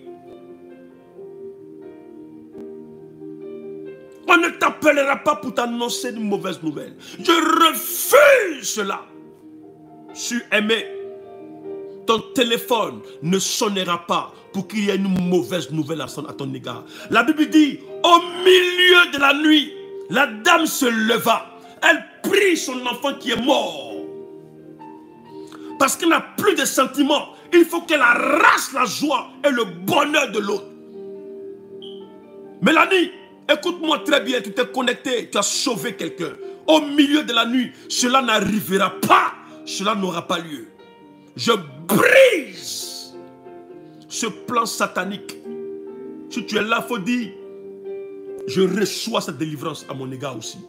Speaker 1: On ne t'appellera pas pour t'annoncer une mauvaise nouvelle. Je refuse cela. Sur Aimé, ton téléphone ne sonnera pas pour qu'il y ait une mauvaise nouvelle à ton égard. La Bible dit, au milieu de la nuit, la dame se leva. Elle prit son enfant qui est mort. Parce qu'elle n'a plus de sentiments. Il faut qu'elle arrache la joie et le bonheur de l'autre. Mélanie, écoute-moi très bien, tu t'es connecté, tu as sauvé quelqu'un. Au milieu de la nuit, cela n'arrivera pas, cela n'aura pas lieu. Je brise ce plan satanique. Si tu es là, il faut dire, je reçois cette délivrance à mon égard aussi.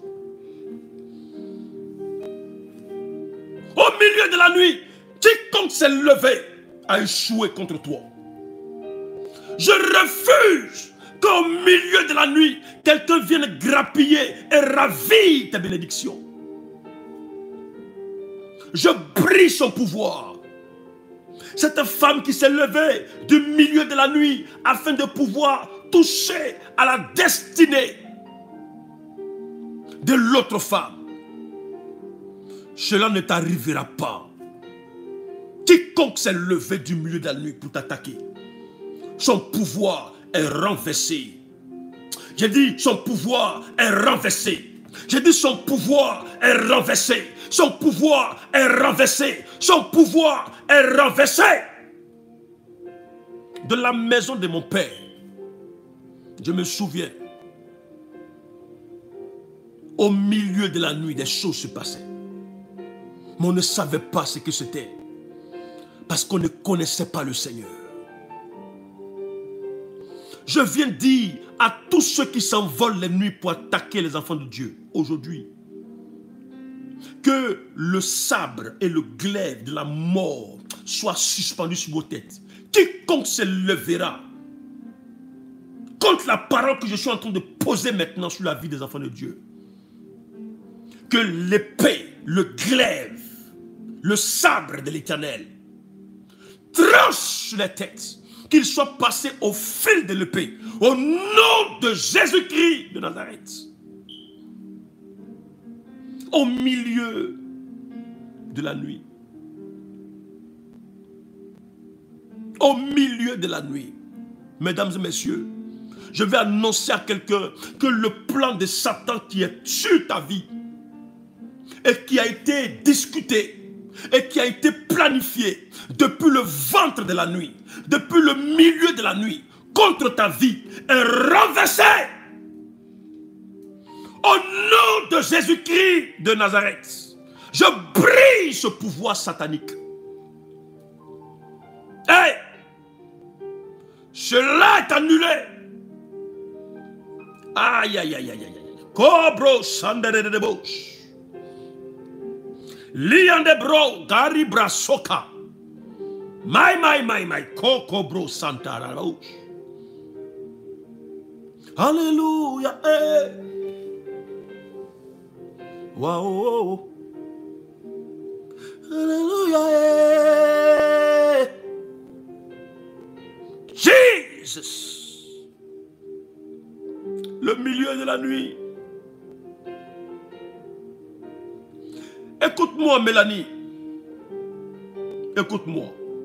Speaker 1: Au milieu de la nuit, quiconque s'est levé a échoué contre toi. Je refuse qu'au milieu de la nuit, quelqu'un vienne grappiller et ravir tes bénédictions. Je brise son pouvoir. Cette femme qui s'est levée du milieu de la nuit afin de pouvoir toucher à la destinée de l'autre femme. Cela ne t'arrivera pas. Quiconque s'est levé du milieu de la nuit pour t'attaquer, son pouvoir est renversé. J'ai dit son pouvoir est renversé. J'ai dit son pouvoir est renversé. Son pouvoir est renversé. Son pouvoir est renversé. De la maison de mon père, je me souviens, au milieu de la nuit, des choses se passaient. Mais on ne savait pas ce que c'était. Parce qu'on ne connaissait pas le Seigneur. Je viens dire à tous ceux qui s'envolent les nuits pour attaquer les enfants de Dieu, aujourd'hui, que le sabre et le glaive de la mort soient suspendus sur vos têtes. Quiconque se levera contre la parole que je suis en train de poser maintenant sur la vie des enfants de Dieu, que l'épée, le glaive, le sabre de l'Éternel tranche les têtes, qu'ils soient passés au fil de l'épée, au nom de Jésus-Christ de Nazareth. Au milieu de la nuit. Au milieu de la nuit. Mesdames et messieurs, je vais annoncer à quelqu'un que le plan de Satan qui est sur ta vie et qui a été discuté et qui a été planifié depuis le ventre de la nuit, depuis le milieu de la nuit, contre ta vie, est renversé. Au nom de Jésus-Christ de Nazareth, je brise ce pouvoir satanique. Hey! Cela est annulé. Aïe, aïe, aïe, aïe, aïe. Cobro, sandere de bouche. Liande bro, gari brasoka. My, coco bro, santara bouche. Alléluia, eh. Wow. Alléluia, eh. Jesus. Le milieu de la nuit. Écoute-moi, Mélanie. Écoute-moi.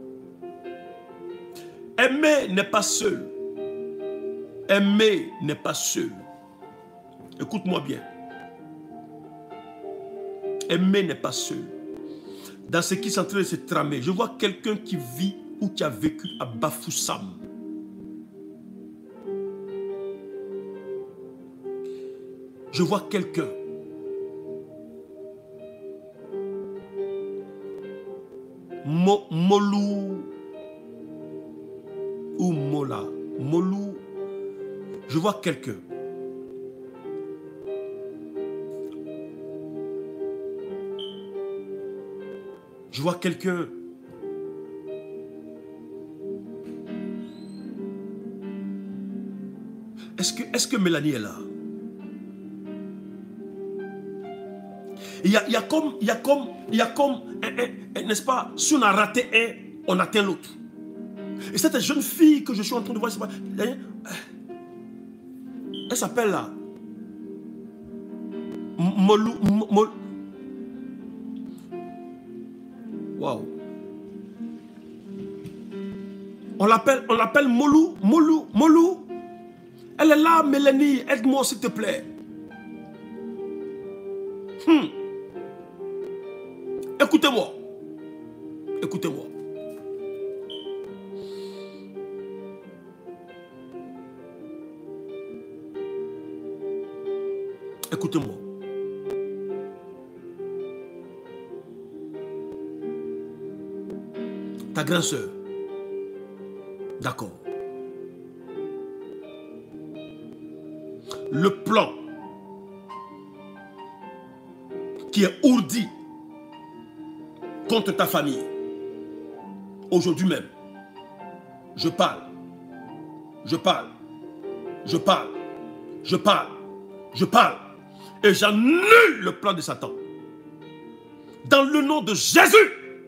Speaker 1: Aimer n'est pas seul. Aimer n'est pas seul. Écoute-moi bien. Aimer n'est pas seul. Dans ce qui est en train de se tramer, je vois quelqu'un qui vit ou qui a vécu à Bafoussam. Je vois quelqu'un. Molou ou Mola. Molou. Je vois quelqu'un. Je vois quelqu'un. Est-ce que Mélanie est là? Il y a comme, n'est-ce pas, si on a raté un, on atteint l'autre. Et cette jeune fille que je suis en train de voir, elle s'appelle là. Waouh. On l'appelle Molou. Elle est là, Mélanie, aide-moi s'il te plaît. Écoutez-moi. Écoutez-moi. Écoutez-moi. Ta grande sœur. D'accord. Le plan qui est ourdi contre ta famille, aujourd'hui même, je parle, et j'annule le plan de Satan. Dans le nom de Jésus,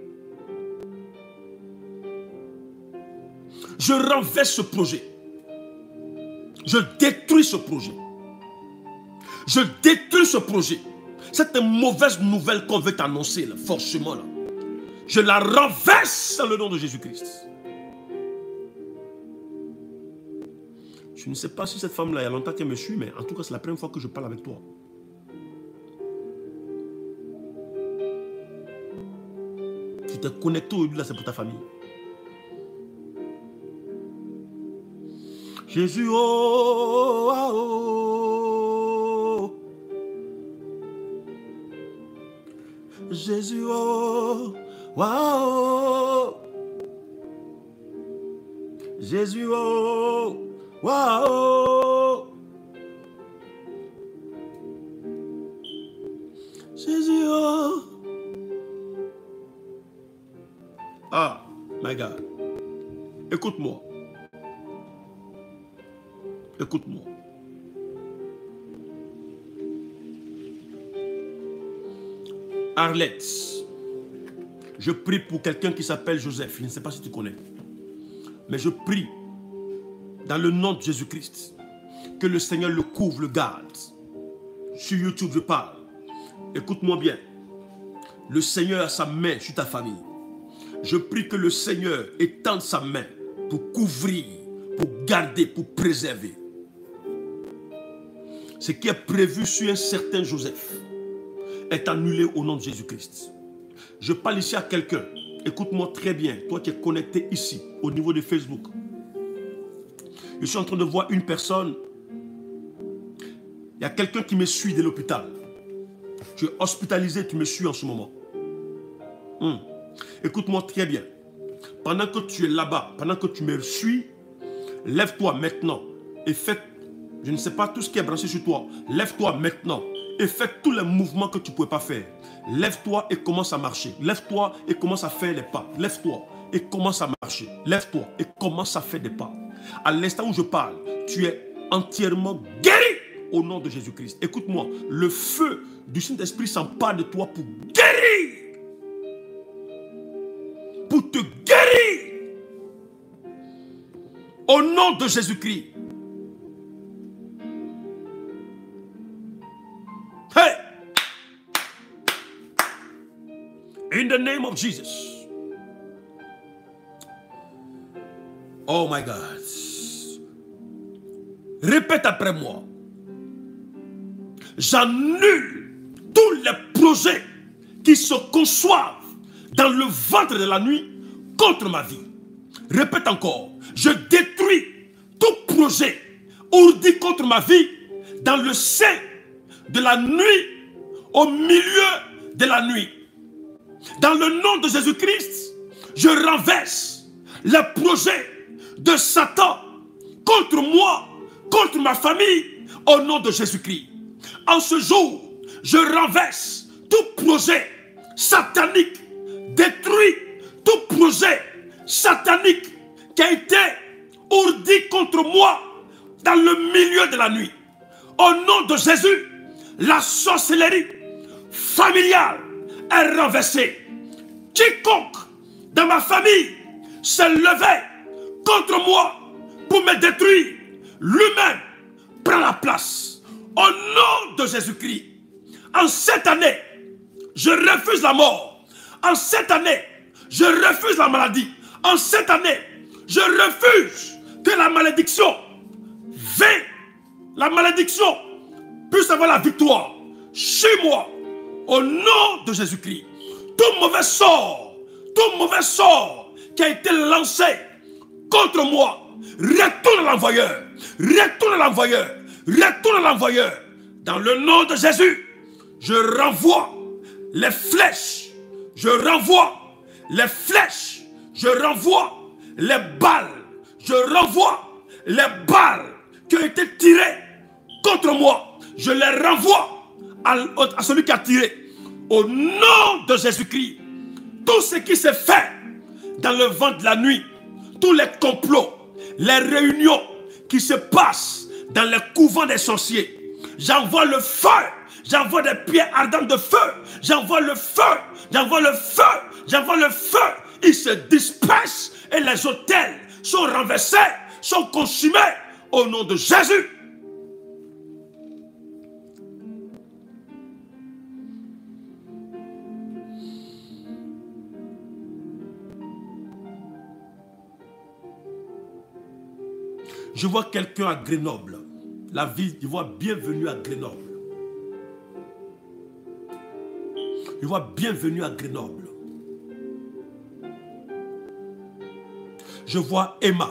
Speaker 1: je renverse ce projet. Je détruis ce projet. Je détruis ce projet. Cette mauvaise nouvelle qu'on veut t'annoncer, forcément, là, je la renverse dans le nom de Jésus-Christ. Je ne sais pas si cette femme-là, il y a longtemps qu'elle me suit, mais en tout cas, c'est la première fois que je parle avec toi. Tu t'es connecté aujourd'hui, là, c'est pour ta famille. Jésus, oh, oh, oh. Jésus, oh, oh. Jésus, oh, oh. Jésus, oh. Ah, my God. Écoute-moi. Écoute-moi. Arlette, je prie pour quelqu'un qui s'appelle Joseph. Je ne sais pas si tu connais. Mais je prie dans le nom de Jésus-Christ que le Seigneur le couvre, le garde. Sur YouTube, je parle. Écoute-moi bien. Le Seigneur a sa main sur ta famille. Je prie que le Seigneur étende sa main pour couvrir, pour garder, pour préserver. Ce qui est prévu sur un certain Joseph est annulé au nom de Jésus-Christ. Je parle ici à quelqu'un. Écoute-moi très bien, toi qui es connecté ici, au niveau de Facebook. Je suis en train de voir une personne. Il y a quelqu'un qui me suit de l'hôpital. Tu es hospitalisé, tu me suis en ce moment. Écoute-moi très bien. Pendant que tu es là-bas, pendant que tu me suis, lève-toi maintenant et fais, je ne sais pas tout ce qui est branché sur toi, lève-toi maintenant et fais tous les mouvements que tu ne pouvais pas faire. Lève-toi et commence à marcher. Lève-toi et commence à faire les pas. Lève-toi et commence à marcher. Lève-toi et commence à faire des pas. À l'instant où je parle, tu es entièrement guéri au nom de Jésus-Christ. Écoute-moi, le feu du Saint-Esprit s'empare de toi pour guérir. Pour te guérir. Au nom de Jésus-Christ. Hey! In the name of Jesus. Oh my God. Répète après moi. J'annule tous les projets qui se conçoivent dans le ventre de la nuit contre ma vie. Répète encore. Je détruis tout projet ourdi contre ma vie dans le sein de la nuit, au milieu de la nuit. Dans le nom de Jésus-Christ, je renverse les projets de Satan contre moi, contre ma famille, au nom de Jésus-Christ. En ce jour, je renverse tout projet satanique, détruit tout projet satanique qui a été ourdi contre moi dans le milieu de la nuit. Au nom de Jésus, la sorcellerie familiale est renversée. Quiconque dans ma famille s'est levé contre moi pour me détruire, lui-même prend la place. Au nom de Jésus-Christ, en cette année, je refuse la mort. En cette année, je refuse la maladie. En cette année, je refuse que la malédiction vienne, la malédiction puisse avoir la victoire chez moi. Au nom de Jésus-Christ, tout mauvais sort qui a été lancé contre moi, retourne à l'envoyeur, retourne à l'envoyeur, retourne à l'envoyeur. Dans le nom de Jésus, je renvoie les flèches, je renvoie les flèches, je renvoie les balles, je renvoie les balles qui ont été tirées contre moi. Je les renvoie à celui qui a tiré. Au nom de Jésus-Christ, tout ce qui s'est fait dans le vent de la nuit, tous les complots, les réunions qui se passent dans les couvents des sorciers, j'envoie le feu, j'envoie des pierres ardentes de feu, j'envoie le feu, j'envoie le feu, j'envoie le feu. Ils se dispersent et les autels sont renversés, sont consumés au nom de Jésus. Je vois quelqu'un à Grenoble. La ville, je vois bienvenue à Grenoble. Je vois bienvenue à Grenoble. Je vois Emma.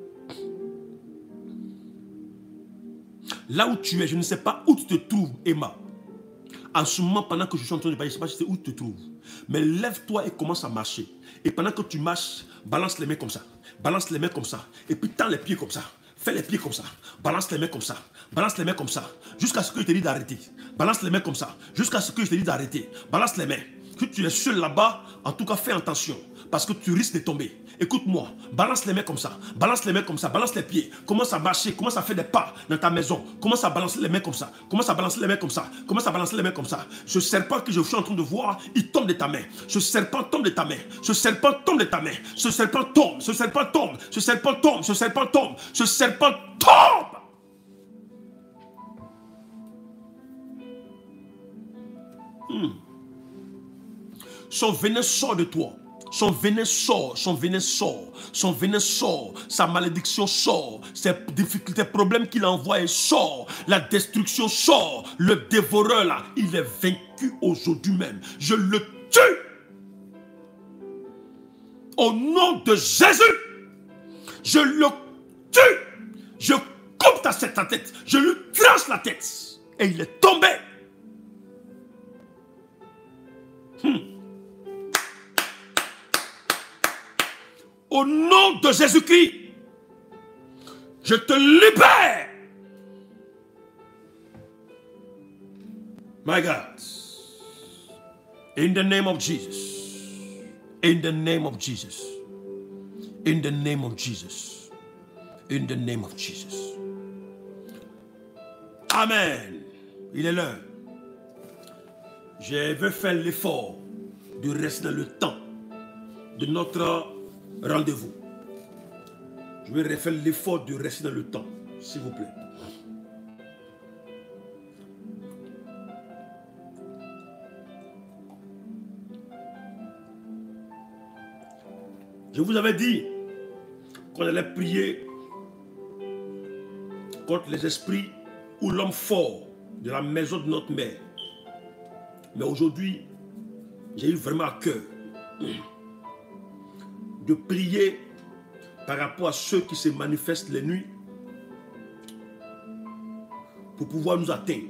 Speaker 1: Là où tu es, je ne sais pas où tu te trouves, Emma. En ce moment, pendant que je suis en train de parler, je ne sais pas où tu te trouves. Mais lève-toi et commence à marcher. Et pendant que tu marches, balance les mains comme ça. Balance les mains comme ça. Et puis tends les pieds comme ça. Fais les pieds comme ça. Balance les mains comme ça. Balance les mains comme ça. Jusqu'à ce que je te dise d'arrêter. Balance les mains comme ça. Jusqu'à ce que je te dise d'arrêter. Balance les mains. Si tu es seul là-bas, en tout cas fais attention. Parce que tu risques de tomber. Écoute-moi, balance les mains comme ça, balance les mains comme ça, balance les pieds, commence à marcher, commence à faire des pas dans ta maison, commence à balancer les mains comme ça, commence à balancer les mains comme ça, commence à balancer les mains comme ça. Ce serpent que je suis en train de voir, il tombe de ta main. Ce serpent tombe de ta main. Ce serpent tombe de ta main. Ce serpent tombe, ce serpent tombe, ce serpent tombe, ce serpent tombe, ce serpent tombe. Son venin sort de toi. Son venin sort, son venin sort, son venin sort, sa malédiction sort, ses difficultés, problèmes qu'il envoie sort, la destruction sort, le dévoreur là, il est vaincu aujourd'hui même. Je le tue. Au nom de Jésus, je le tue. Je coupe ta tête, je lui tranche la tête et il est tombé. Au nom de Jésus-Christ, je te libère. My God. In the name of Jesus. In the name of Jesus. In the name of Jesus. In the name of Jesus. Amen. Il est l'heure. Je veux faire l'effort de rester dans le temps de notre rendez-vous. Je vais refaire l'effort de rester dans le temps, s'il vous plaît. Je vous avais dit qu'on allait prier contre les esprits ou l'homme fort de la maison de notre mère. Mais aujourd'hui, j'ai eu vraiment à cœur de prier par rapport à ceux qui se manifestent les nuits pour pouvoir nous atteindre.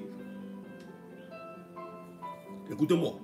Speaker 1: Écoutez-moi.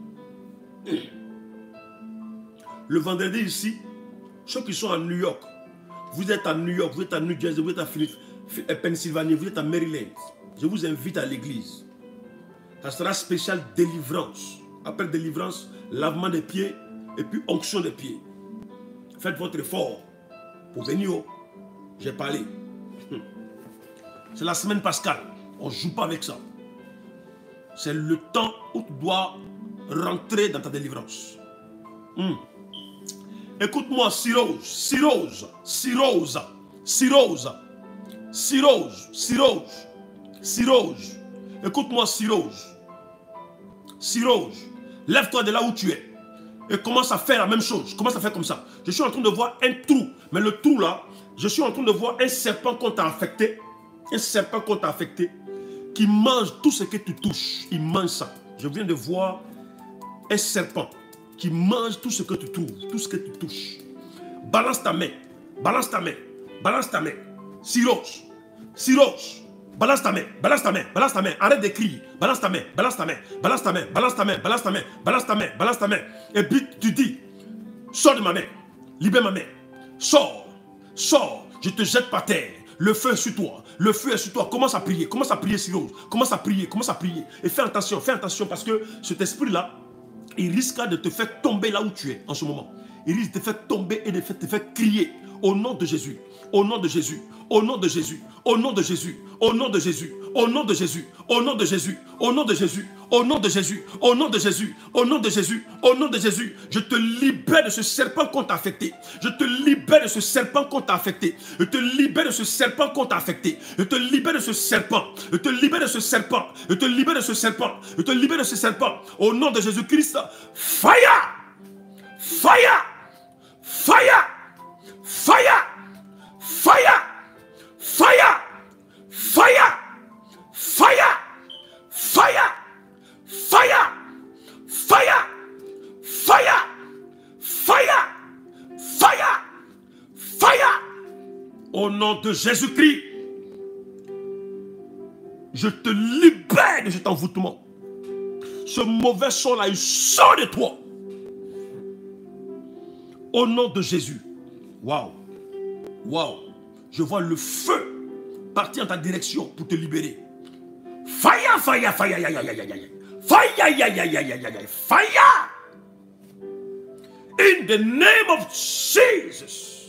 Speaker 1: Le vendredi ici, ceux qui sont à New York, vous êtes à New York, vous êtes à New Jersey, vous êtes à Pennsylvanie, vous êtes à Maryland, je vous invite à l'église. Ça sera spécial délivrance. Après délivrance, lavement des pieds et puis onction des pieds. Faites votre effort pour venir. J'ai parlé. C'est la semaine pascale. On ne joue pas avec ça. C'est le temps où tu dois rentrer dans ta délivrance. Écoute-moi, Cyrose, Cyrose, Cyrose, Cyrose, Cyrose, Cyrose, Cyrose. Écoute-moi, Cyrose. Cyrose, lève-toi de là où tu es. Et commence à faire la même chose. Commence à faire comme ça. Je suis en train de voir un trou. Mais le trou là, je suis en train de voir un serpent qu'on t'a affecté. Un serpent qu'on t'a affecté. Qui mange tout ce que tu touches. Il mange ça. Je viens de voir un serpent qui mange tout ce que tu trouves. Tout ce que tu touches. Balance ta main. Balance ta main. Balance ta main. Cyrose. Cyrose. Balance ta main, balance ta main, balance ta main, arrête de crier, balance ta main, balance ta main, balance ta main, balance ta main, balance ta main, balance ta main, balance ta main. Et puis tu dis, sors de ma main, libère ma main, sors, sors, je te jette par terre, le feu est sur toi, le feu est sur toi, commence à prier, Cyrose, commence à prier, et fais attention parce que cet esprit-là, il risque de te faire tomber là où tu es en ce moment. Il risque de te faire tomber et de te faire crier au nom de Jésus, au nom de Jésus, au nom de Jésus, au nom de Jésus, au nom de Jésus, au nom de Jésus, au nom de Jésus, au nom de Jésus, au nom de Jésus, au nom de Jésus, au nom de Jésus, au nom de Jésus, je te libère de ce serpent qu'on t'a affecté. Je te libère de ce serpent qu'on t'a affecté. Je te libère de ce serpent qu'on t'a affecté. Je te libère de ce serpent. Je te libère de ce serpent. Je te libère de ce serpent. Je te libère de ce serpent. Au nom de Jésus-Christ, fire! Fire! Fire! Fire! Fire! Fire! Fire! Fire! Fire! Fire! Fire! Fire! Fire! Fire! Fire! Au nom de Jésus-Christ, je te libère de cet envoûtement. Ce mauvais son-là, il sort de toi. Au nom de Jésus. Waouh! Waouh! Je vois le feu partir en ta direction pour te libérer. Fire, fire, fire, fire, fire, fire. In the name of Jesus.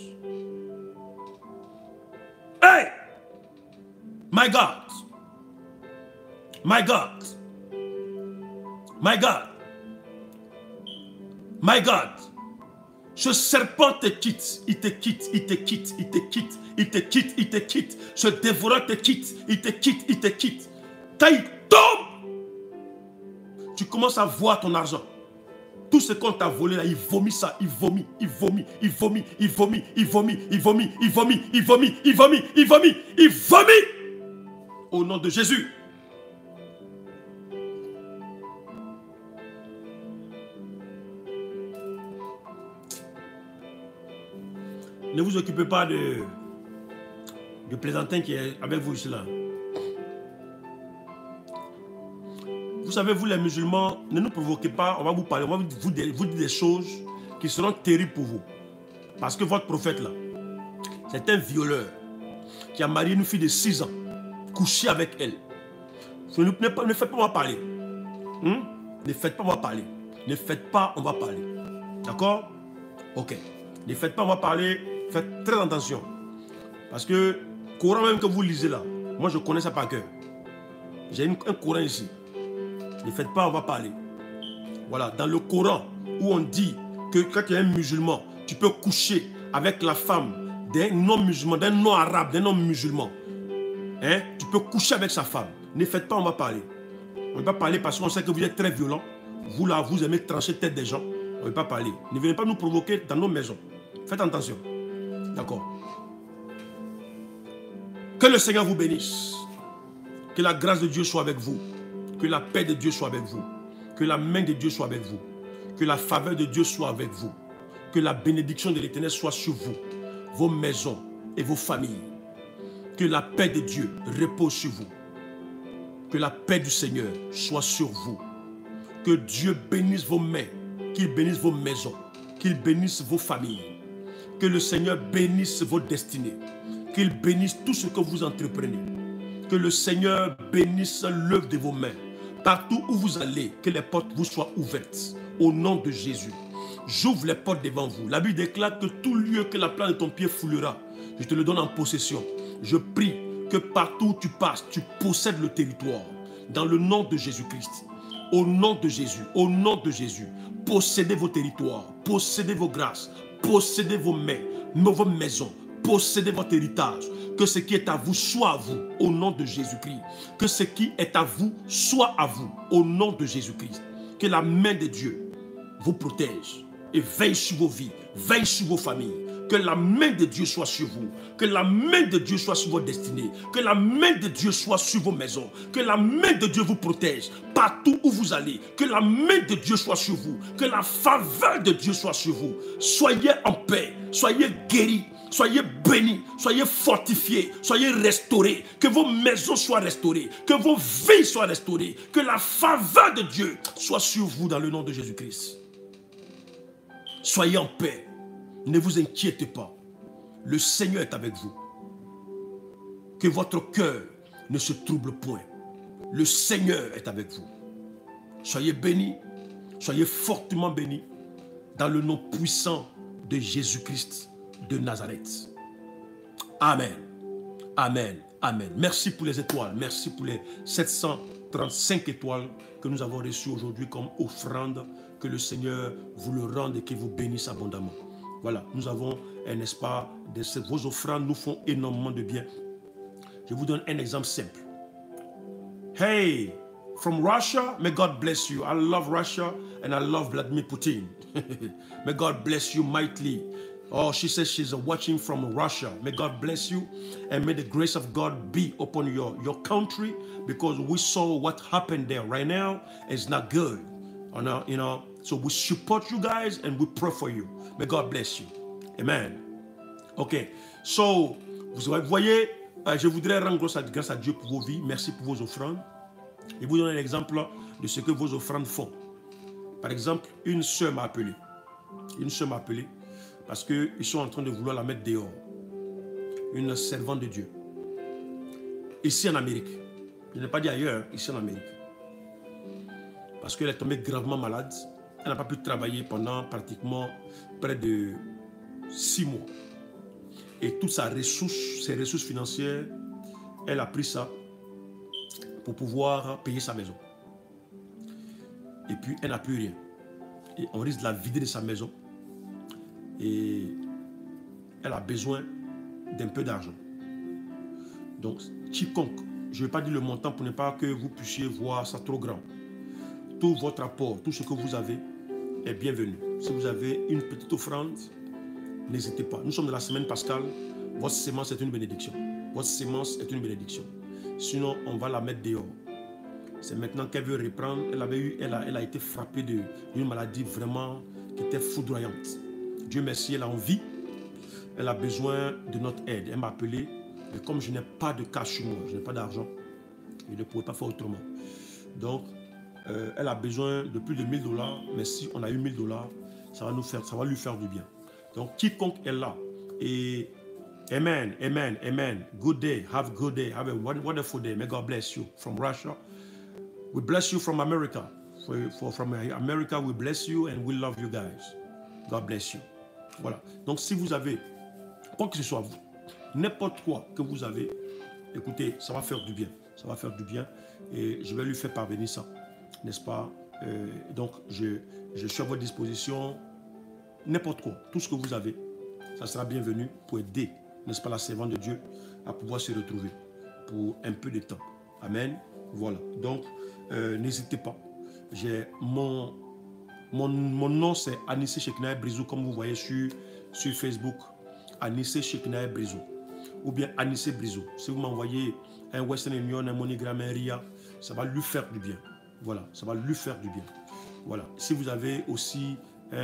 Speaker 1: Hey, my God, my God, my God, my God. Ce serpent te quitte, il te quitte, il te quitte, il te quitte, il te quitte, il te quitte. Ce dévoreur te quitte, il te quitte, il te quitte. Quand il tombe, tu commences à voir ton argent. Tout ce qu'on t'a volé là, il vomit ça, il vomit, il vomit, il vomit, il vomit, il vomit, il vomit, il vomit, il vomit, il vomit, il vomit, il vomit. Au nom de Jésus. Ne vous occupez pas de plaisantin qui est avec vous ici là. Vous savez, vous les musulmans, ne nous provoquez pas, on va vous parler, on va vous dire des choses qui seront terribles pour vous. Parce que votre prophète là, c'est un violeur qui a marié une fille de 6 ans, couché avec elle. Ne faites pas, on va parler. Ne faites pas, on va parler. Ne faites pas, on va parler. D'accord? Ok. Ne faites pas, on va parler. Faites très attention. Parce que le Coran même que vous lisez là, moi je connais ça par cœur. J'ai un Coran ici. Ne faites pas, on va parler. Voilà, dans le Coran, où on dit que quand tu es un musulman, tu peux coucher avec la femme d'un non-musulman, d'un non-arabe, d'un non-musulman. Hein? Tu peux coucher avec sa femme. Ne faites pas, on va parler. On ne va pas parler parce qu'on sait que vous êtes très violent. Vous là, vous aimez trancher tête des gens. On ne va pas parler. Ne venez pas nous provoquer dans nos maisons. Faites attention. D'accord. Que le Seigneur vous bénisse. Que la grâce de Dieu soit avec vous. Que la paix de Dieu soit avec vous. Que la main de Dieu soit avec vous. Que la faveur de Dieu soit avec vous. Que la bénédiction de l'Éternel soit sur vous, vos maisons et vos familles. Que la paix de Dieu repose sur vous. Que la paix du Seigneur soit sur vous. Que Dieu bénisse vos mains. Qu'il bénisse vos maisons. Qu'il bénisse vos familles. Que le Seigneur bénisse vos destinées. Qu'il bénisse tout ce que vous entreprenez. Que le Seigneur bénisse l'œuvre de vos mains. Partout où vous allez, que les portes vous soient ouvertes. Au nom de Jésus. J'ouvre les portes devant vous. La Bible déclare que tout lieu que la plante de ton pied foulera, je te le donne en possession. Je prie que partout où tu passes, tu possèdes le territoire. Dans le nom de Jésus-Christ. Au nom de Jésus. Au nom de Jésus. Possédez vos territoires. Possédez vos grâces. Possédez vos mains, vos maisons, possédez votre héritage. Que ce qui est à vous soit à vous, au nom de Jésus-Christ. Que ce qui est à vous soit à vous, au nom de Jésus-Christ. Que la main de Dieu vous protège et veille sur vos vies, veille sur vos familles. Que la main de Dieu soit sur vous. Que la main de Dieu soit sur vos destinées. Que la main de Dieu soit sur vos maisons. Que la main de Dieu vous protège partout où vous allez. Que la main de Dieu soit sur vous. Que la faveur de Dieu soit sur vous. Soyez en paix. Soyez guéris. Soyez bénis. Soyez fortifiés. Soyez restaurés. Que vos maisons soient restaurées. Que vos vies soient restaurées. Que la faveur de Dieu soit sur vous dans le nom de Jésus-Christ. Soyez en paix. Ne vous inquiétez pas. Le Seigneur est avec vous. Que votre cœur ne se trouble point. Le Seigneur est avec vous. Soyez bénis. Soyez fortement bénis. Dans le nom puissant de Jésus-Christ de Nazareth. Amen. Amen. Amen. Merci pour les étoiles. Merci pour les 735 étoiles que nous avons reçues aujourd'hui comme offrande. Que le Seigneur vous le rende et qu'il vous bénisse abondamment. Voilà, nous avons, n'est-ce pas, vos offrandes nous font énormément de bien. Je vous donne un exemple simple. Hey, from Russia, may God bless you. I love Russia and I love Vladimir Putin. May God bless you mightily. Oh, she says she's watching from Russia. May God bless you and may the grace of God be upon your country, because we saw what happened there right now. It's not good. You know, so we support you guys and we pray for you. May God bless you. Amen. Ok. So, vous voyez, je voudrais rendre grâce à Dieu pour vos vies. Merci pour vos offrandes. Et vous donner un exemple de ce que vos offrandes font. Par exemple, une sœur m'a appelé. Une sœur m'a appelé parce qu'ils sont en train de vouloir la mettre dehors. Une servante de Dieu. Ici en Amérique. Je n'ai pas dit ailleurs, ici en Amérique. Parce qu'elle est tombée gravement malade. Elle n'a pas pu travailler pendant pratiquement près de 6 mois. Et toute ses ressources financières, elle a pris ça pour pouvoir payer sa maison. Et puis, elle n'a plus rien. Et on risque de la vider de sa maison. Et elle a besoin d'un peu d'argent. Donc, quiconque, je ne vais pas dire le montant pour ne pas que vous puissiez voir ça trop grand. Tout votre apport, tout ce que vous avez est bienvenu. Si vous avez une petite offrande, n'hésitez pas. Nous sommes dans la semaine pascale. Votre sémence est une bénédiction. Votre sémence est une bénédiction. Sinon, on va la mettre dehors. C'est maintenant qu'elle veut reprendre. Elle a été frappée d'une maladie vraiment qui était foudroyante. Dieu merci, elle a envie. Elle a besoin de notre aide. Elle m'a appelé. Mais comme je n'ai pas de cash sur moi, je n'ai pas d'argent, je ne pouvais pas faire autrement. Donc, elle a besoin de plus de 1000 $. Mais si on a eu 1000 $, ça va lui faire du bien. Donc, quiconque est là. Et amen, amen, amen. Good day. Have a good day. Have a wonderful day. May God bless you from Russia. We bless you from America. From America, we bless you and we love you guys. God bless you. Voilà. Donc, si vous avez, quoi que ce soit, n'importe quoi que vous avez, écoutez, ça va faire du bien. Ça va faire du bien. Et je vais lui faire parvenir ça. N'est-ce pas? Donc, je suis à votre disposition. N'importe quoi. Tout ce que vous avez, ça sera bienvenu pour aider, n'est-ce pas, la servante de Dieu à pouvoir se retrouver pour un peu de temps. Amen. Voilà. Donc, n'hésitez pas. Mon nom, c'est Anissé Shekinaï Brizou, comme vous voyez sur Facebook. Anissé Shekinaï Brizou. Ou bien Anissé Brizou. Si vous m'envoyez un Western Union, un MoneyGram, un RIA, ça va lui faire du bien. Voilà. Ça va lui faire du bien. Voilà. Si vous avez aussi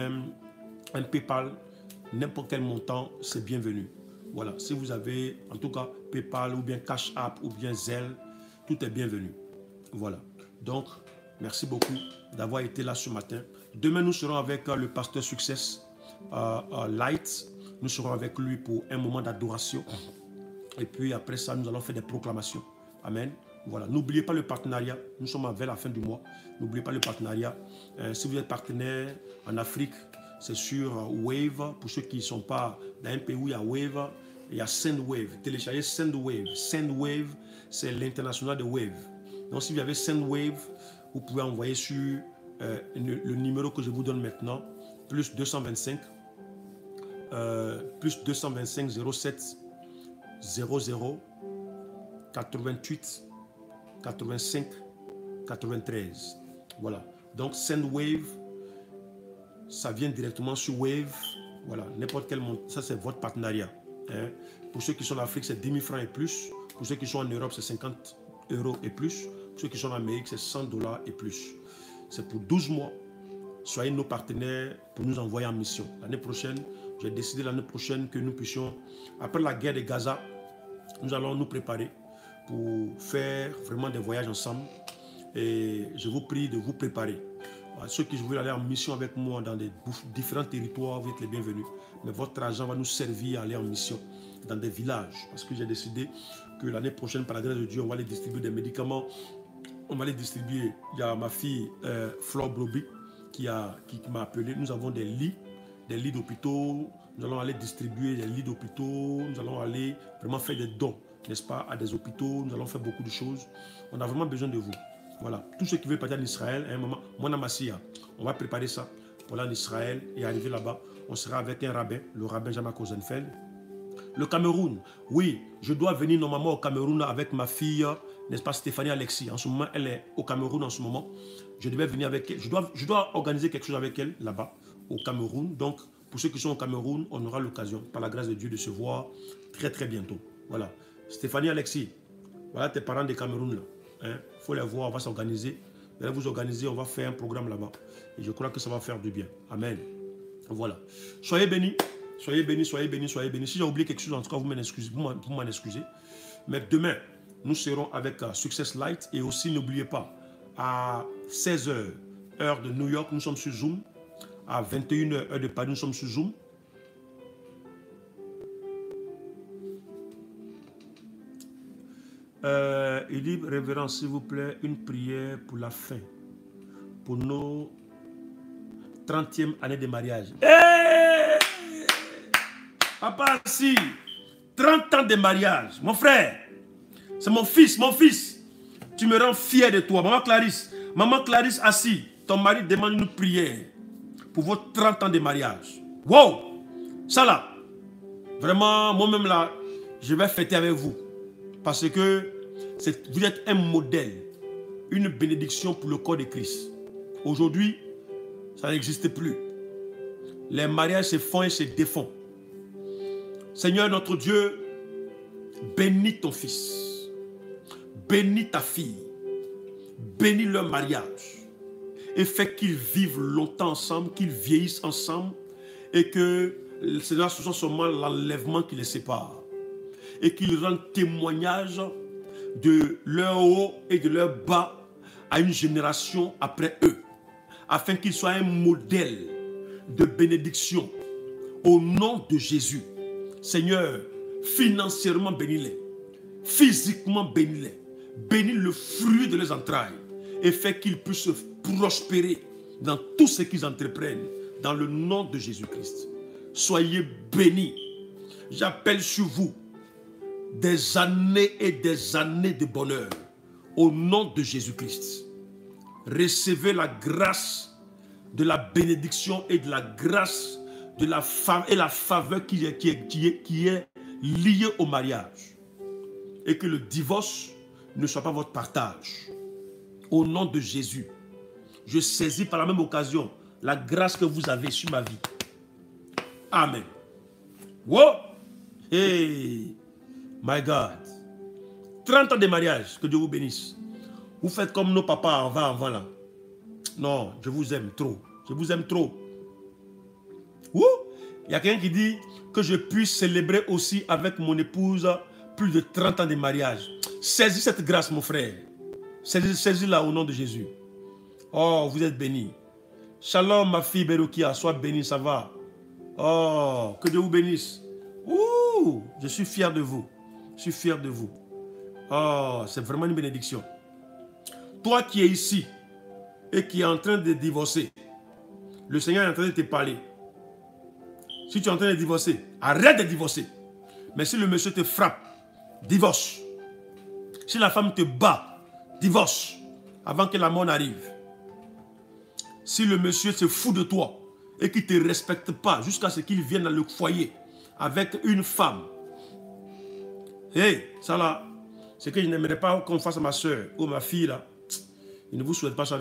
Speaker 1: un PayPal, n'importe quel montant, c'est bienvenu. Voilà. Si vous avez, en tout cas, PayPal ou bien Cash App ou bien Zelle, tout est bienvenu. Voilà. Donc, merci beaucoup d'avoir été là ce matin. Demain, nous serons avec le pasteur Success Light. Nous serons avec lui pour un moment d'adoration. Et puis après ça, nous allons faire des proclamations. Amen. Voilà. N'oubliez pas le partenariat. Nous sommes vers la fin du mois. N'oubliez pas le partenariat. Si vous êtes partenaire en Afrique, c'est sur Wave. Pour ceux qui ne sont pas dans un pays où il y a Wave, il y a SendWave. Téléchargez SendWave. SendWave, c'est l'international de Wave. Donc si vous avez SendWave, vous pouvez envoyer sur le numéro que je vous donne maintenant, plus 225 07 00 88 85 93. Voilà. Donc SendWave, ça vient directement sur Wave. Voilà. N'importe quel montant. Ça, c'est votre partenariat. Hein. Pour ceux qui sont en Afrique, c'est 10 000 francs et plus. Pour ceux qui sont en Europe, c'est 50 € et plus. Pour ceux qui sont en Amérique, c'est 100 $ et plus. C'est pour 12 mois. Soyez nos partenaires pour nous envoyer en mission. L'année prochaine, j'ai décidé l'année prochaine que nous puissions, après la guerre de Gaza, nous allons nous préparer pour faire vraiment des voyages ensemble. Et je vous prie de vous préparer. Ceux qui veulent aller en mission avec moi dans des différents territoires, vous êtes les bienvenus. Mais votre argent va nous servir à aller en mission dans des villages. Parce que j'ai décidé que l'année prochaine, par la grâce de Dieu, on va aller distribuer des médicaments. On va les distribuer. Il y a ma fille Flore Broby qui m'a appelé. Nous avons des lits d'hôpitaux. Nous allons aller distribuer des lits d'hôpitaux. Nous allons aller vraiment faire des dons, n'est-ce pas, à des hôpitaux. Nous allons faire beaucoup de choses. On a vraiment besoin de vous. Voilà. Tous ceux qui veulent partir en Israël, à un moment, Mona Massia, on va préparer ça pour aller en Israël et arriver là-bas. On sera avec un rabbin, le rabbin Jean-Marc Ozenfeld. Le Cameroun, oui, je dois venir normalement au Cameroun avec ma fille, n'est-ce pas, Stéphanie Alexis. En ce moment, elle est au Cameroun en ce moment. Je devais venir avec elle. Je dois organiser quelque chose avec elle là-bas, au Cameroun. Donc, pour ceux qui sont au Cameroun, on aura l'occasion, par la grâce de Dieu, de se voir très très bientôt. Voilà. Stéphanie Alexis, voilà tes parents des Cameroun là. Il faut les voir, on va s'organiser. Vous allez vous organiser, on va faire un programme là-bas. Et je crois que ça va faire du bien. Amen. Voilà. Soyez bénis. Soyez bénis, soyez bénis, soyez bénis. Si j'ai oublié quelque chose, en tout cas, vous m'en excusez. Mais demain, nous serons avec Success Light. Et aussi, n'oubliez pas, à 16 h, heure de New York, nous sommes sur Zoom. À 21 h, heure de Paris, nous sommes sur Zoom. Élie, révérend, s'il vous plaît, une prière pour la fin. Pour nos... 30e année de mariage. Hey! Papa, si, 30 ans de mariage. Mon frère, c'est mon fils, mon fils. Tu me rends fier de toi. Maman Clarisse assis, ton mari demande une prière pour vos 30 ans de mariage. Wow! Ça là, vraiment, moi-même là, je vais fêter avec vous. Parce que vous êtes un modèle, une bénédiction pour le corps de Christ. Aujourd'hui, ça n'existe plus. Les mariages se font et se défont. Seigneur notre Dieu, bénis ton fils, bénis ta fille, bénis leur mariage et fais qu'ils vivent longtemps ensemble, qu'ils vieillissent ensemble et que ce soit seulement l'enlèvement qui les sépare et qu'ils rendent témoignage de leur haut et de leur bas à une génération après eux, afin qu'ils soient un modèle de bénédiction au nom de Jésus. Seigneur, financièrement bénis-les, physiquement bénis-les, bénis le fruit de leurs entrailles et fais qu'ils puissent prospérer dans tout ce qu'ils entreprennent dans le nom de Jésus-Christ. Soyez bénis. J'appelle sur vous des années et des années de bonheur au nom de Jésus-Christ. Recevez la grâce de la bénédiction et de la grâce de la faveur qui est liée au mariage. Et que le divorce ne soit pas votre partage. Au nom de Jésus, je saisis par la même occasion la grâce que vous avez sur ma vie. Amen. Wow! Hey! My God. 30 ans de mariage, que Dieu vous bénisse. Vous faites comme nos papas avant là. Non, je vous aime trop. Je vous aime trop. Ouh! Il y a quelqu'un qui dit que je puisse célébrer aussi avec mon épouse plus de 30 ans de mariage. Saisis cette grâce, mon frère. Saisis-la au nom de Jésus. Oh, vous êtes bénis. Shalom, ma fille Berukia, sois bénie, ça va. Oh, que Dieu vous bénisse. Ouh, je suis fier de vous. Je suis fier de vous. Oh, c'est vraiment une bénédiction. Toi qui es ici et qui est en train de divorcer, le Seigneur est en train de te parler. Si tu es en train de divorcer, arrête de divorcer. Mais si le monsieur te frappe, divorce. Si la femme te bat, divorce avant que la mort n'arrive. Si le monsieur se fout de toi et qu'il ne te respecte pas jusqu'à ce qu'il vienne dans le foyer avec une femme, hey, ça là, c'est que je n'aimerais pas qu'on fasse à ma soeur ou ma fille là. Je ne vous souhaite pas ça.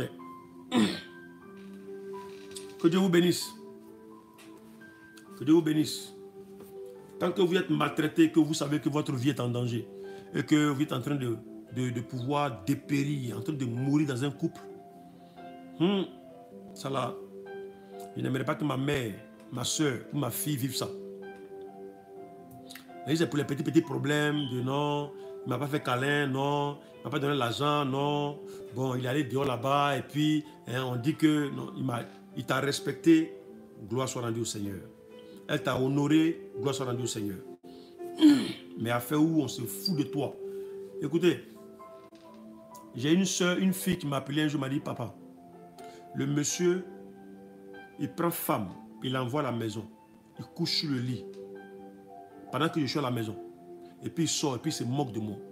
Speaker 1: Que Dieu vous bénisse. Que Dieu vous bénisse. Tant que vous êtes maltraité, que vous savez que votre vie est en danger et que vous êtes en train de pouvoir dépérir, en train de mourir dans un couple, ça là, je n'aimerais pas que ma mère, ma soeur ou ma fille vivent ça. C'est pour les petits problèmes de non, il ne m'a pas fait câlin, non, il ne m'a pas donné l'argent, non. Bon, il est allé dehors là-bas et puis on dit que non, il t'a respecté, gloire soit rendue au Seigneur. Elle t'a honoré, gloire soit rendue au Seigneur. Mais à faire où on se fout de toi. Écoutez, j'ai une soeur, une fille qui m'a appelé un jour, m'a dit, papa, le monsieur, il prend femme, il l'envoie à la maison, il couche sur le lit, pendant que je suis à la maison. Et puis il sort, et puis il se moque de moi.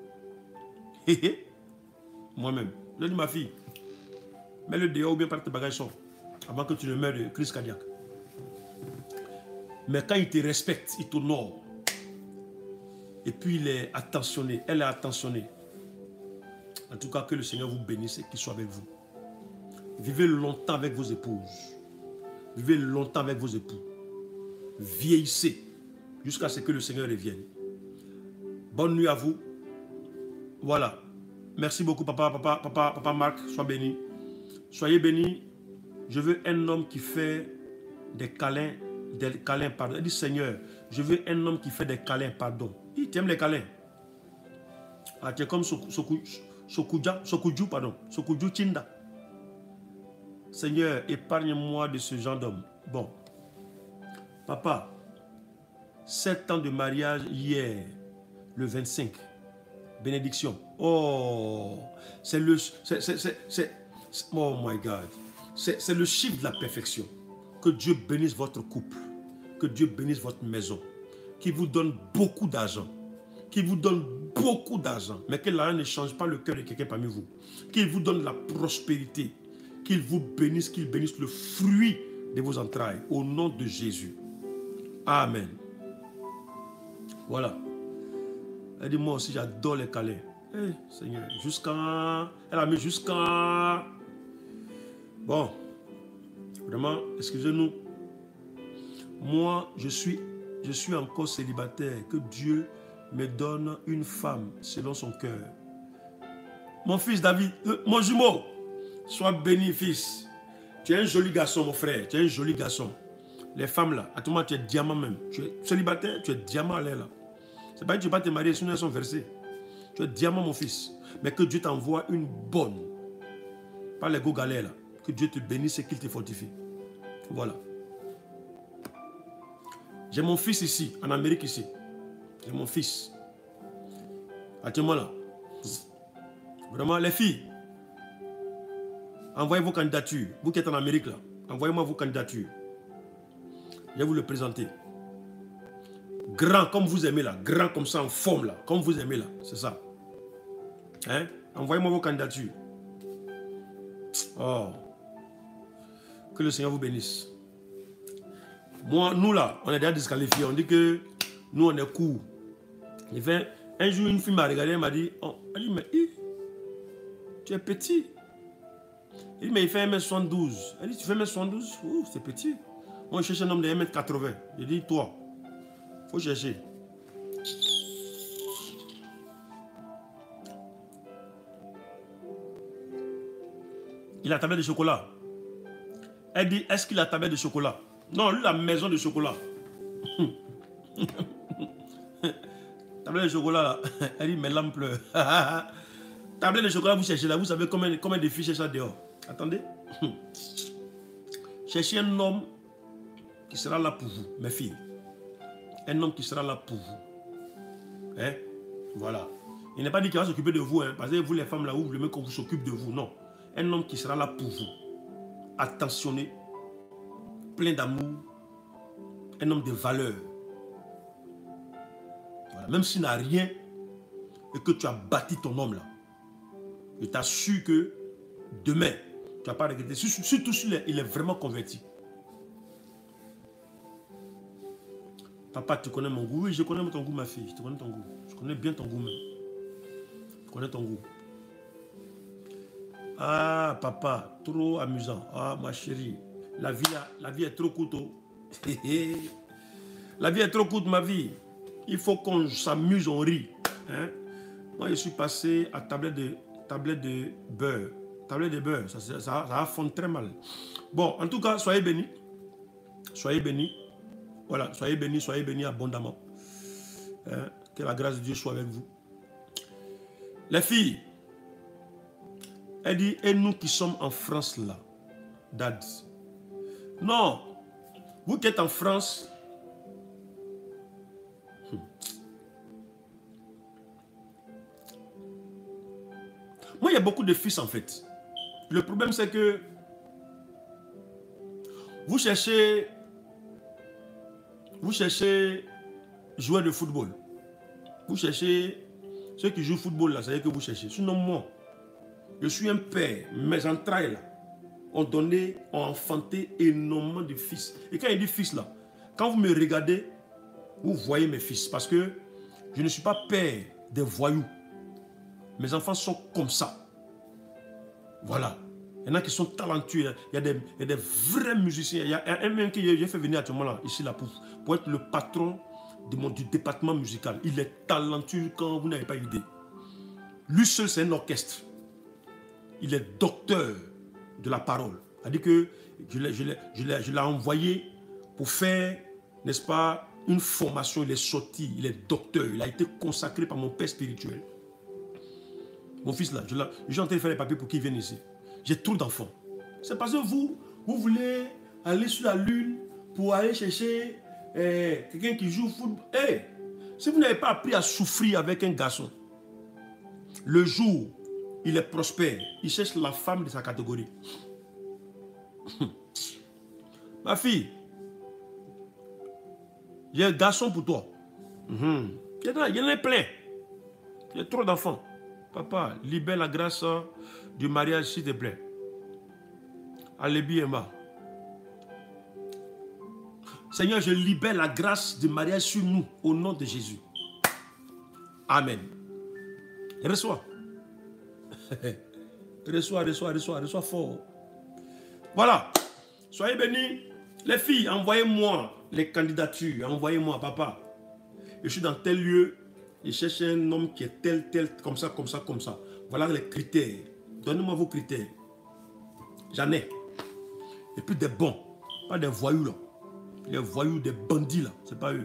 Speaker 1: Moi-même. Je dis, ma fille, mets-le dehors ou bien par tes bagages sort, avant que tu ne meurs de crise cardiaque. Mais quand il te respecte, il t'honore. Et puis il est attentionné, elle est attentionnée. En tout cas, que le Seigneur vous bénisse et qu'il soit avec vous. Vivez longtemps avec vos épouses. Vivez longtemps avec vos époux. Vieillissez jusqu'à ce que le Seigneur revienne. Bonne nuit à vous. Voilà. Merci beaucoup, papa Marc. Sois béni. Soyez bénis. Je veux un homme qui fait des câlins, pardon. Il dit, Seigneur, je veux un homme qui fait des câlins, pardon. Il t'aime les câlins. Ah, tu es comme Sokuju, pardon. Sokuju Chinda. Seigneur, épargne-moi de ce genre d'homme. Bon. Papa, 7 ans de mariage hier, le 25. Bénédiction. Oh, oh my God. C'est le chiffre de la perfection. Que Dieu bénisse votre couple. Que Dieu bénisse votre maison. Qu'il vous donne beaucoup d'argent. Qu'il vous donne beaucoup d'argent. Mais que l'argent ne change pas le cœur de quelqu'un parmi vous. Qu'il vous donne la prospérité. Qu'il vous bénisse, qu'il bénisse le fruit de vos entrailles. Au nom de Jésus. Amen. Voilà. Elle dit, moi aussi j'adore les câlins. Hey, Seigneur, jusqu'à... Elle a mis jusqu'à... Bon. Vraiment, excusez-nous. Moi, je suis encore célibataire. Que Dieu me donne une femme selon son cœur. Mon fils David, mon jumeau, sois béni, fils. Tu es un joli garçon, mon frère. Tu es un joli garçon. Les femmes là, à tout moment, tu es diamant même. Tu es célibataire, tu es diamant à l'air là. C'est pas que tu ne vas pas te marier, sinon elles sont versées. Tu es diamant, mon fils. Mais que Dieu t'envoie une bonne. Pas les go galères là. Que Dieu te bénisse et qu'il te fortifie. Voilà. J'ai mon fils ici, en Amérique ici. J'ai mon fils. Attends-moi là. Vraiment, les filles, envoyez vos candidatures. Vous qui êtes en Amérique là, envoyez-moi vos candidatures. Je vais vous le présenter. Grand comme vous aimez là. Grand comme ça, en forme là. Comme vous aimez là. C'est ça. Hein? Envoyez-moi vos candidatures. Oh. Que le Seigneur vous bénisse. Moi, nous là, on est déjà disqualifiés. On dit que nous, on est court. Un jour, une fille m'a regardé, elle m'a dit, oh, elle dit, mais tu es petit. Il dit, mais il fait 1m72. Elle dit, tu fais 1m72? Oh, c'est petit. Moi, je cherche un homme de 1m80. Je dis, toi, il faut chercher. Il a la tablette de chocolat. Elle dit, est-ce qu'il a la tablette de chocolat? Non, lui, la maison de chocolat. Tablette de chocolat, là. Elle dit, mes lampes pleurent. Tablette de chocolat, vous cherchez là. Vous savez combien de filles cherchent là dehors? Attendez. Cherchez un homme qui sera là pour vous, mes filles. Un homme qui sera là pour vous. Hein? Voilà. Il n'est pas dit qu'il va s'occuper de vous. Hein, parce que vous, les femmes, là, vous voulez qu'on s'occupe de vous. Non. Un homme qui sera là pour vous. Attentionné. Plein d'amour. Un homme de valeur. Voilà. Même s'il n'a rien et que tu as bâti ton homme là, je t'assure que demain, tu n'as pas regretté. Surtout s'il est vraiment converti. Papa, tu connais mon goût? Oui, je connais ton goût, ma fille. Je connais ton goût. Je connais bien ton goût même. Je connais ton goût. Ah, papa, trop amusant. Ah, ma chérie. La vie est trop courte. La vie est trop courte, ma vie. Il faut qu'on s'amuse, on rit. Hein? Moi, je suis passé à tablette de beurre. Tablette de beurre, ça va fondre très mal. Bon, en tout cas, soyez bénis. Soyez bénis. Voilà, soyez bénis abondamment. Hein? Que la grâce de Dieu soit avec vous. Les filles, elle dit, et nous qui sommes en France là, Dad. Non, vous qui êtes en France, moi il y a beaucoup de fils en fait. Le problème c'est que vous cherchez joueurs de football. Vous cherchez ceux qui jouent au football là, c'est-à-dire que vous cherchez. Sinon moi, je suis un père, mes entrailles là ont enfanté énormément de fils. Et quand il dit fils là, quand vous me regardez, vous voyez mes fils. Parce que je ne suis pas père des voyous. Mes enfants sont comme ça. Voilà. Il y en a qui sont talentueux. Il y a des vrais musiciens. Il y a un même qui j'ai fait venir actuellement là, ici là, pour être le patron du département musical. Il est talentueux quand vous n'avez pas idée. Lui seul, c'est un orchestre. Il est docteur de la parole. C'est-à-dire que je l'ai envoyé pour faire, n'est-ce pas, une formation. Il est sorti, il est docteur. Il a été consacré par mon père spirituel. Mon fils là, je suis en train de faire les papiers pour qu'il vienne ici. J'ai trop d'enfants. C'est parce que vous voulez aller sur la lune pour aller chercher quelqu'un qui joue au football. Hey, si vous n'avez pas appris à souffrir avec un garçon, le jour il est prospère, il cherche la femme de sa catégorie. Ma fille, j'ai un garçon pour toi. Il y en a plein. Il y a trop d'enfants. Papa, libère la grâce du mariage, s'il te plaît. Alebi Emma. Seigneur, je libère la grâce du mariage sur nous, au nom de Jésus. Amen. Reçois. Reçois fort. Voilà. Soyez bénis. Les filles, envoyez-moi les candidatures. Envoyez-moi, papa. Je suis dans tel lieu. Je cherche un homme qui est tel, comme ça. Voilà les critères. Donnez-moi vos critères. J'en ai. Et puis des bons. Pas des voyous là. Les voyous, des bandits là. C'est pas eux.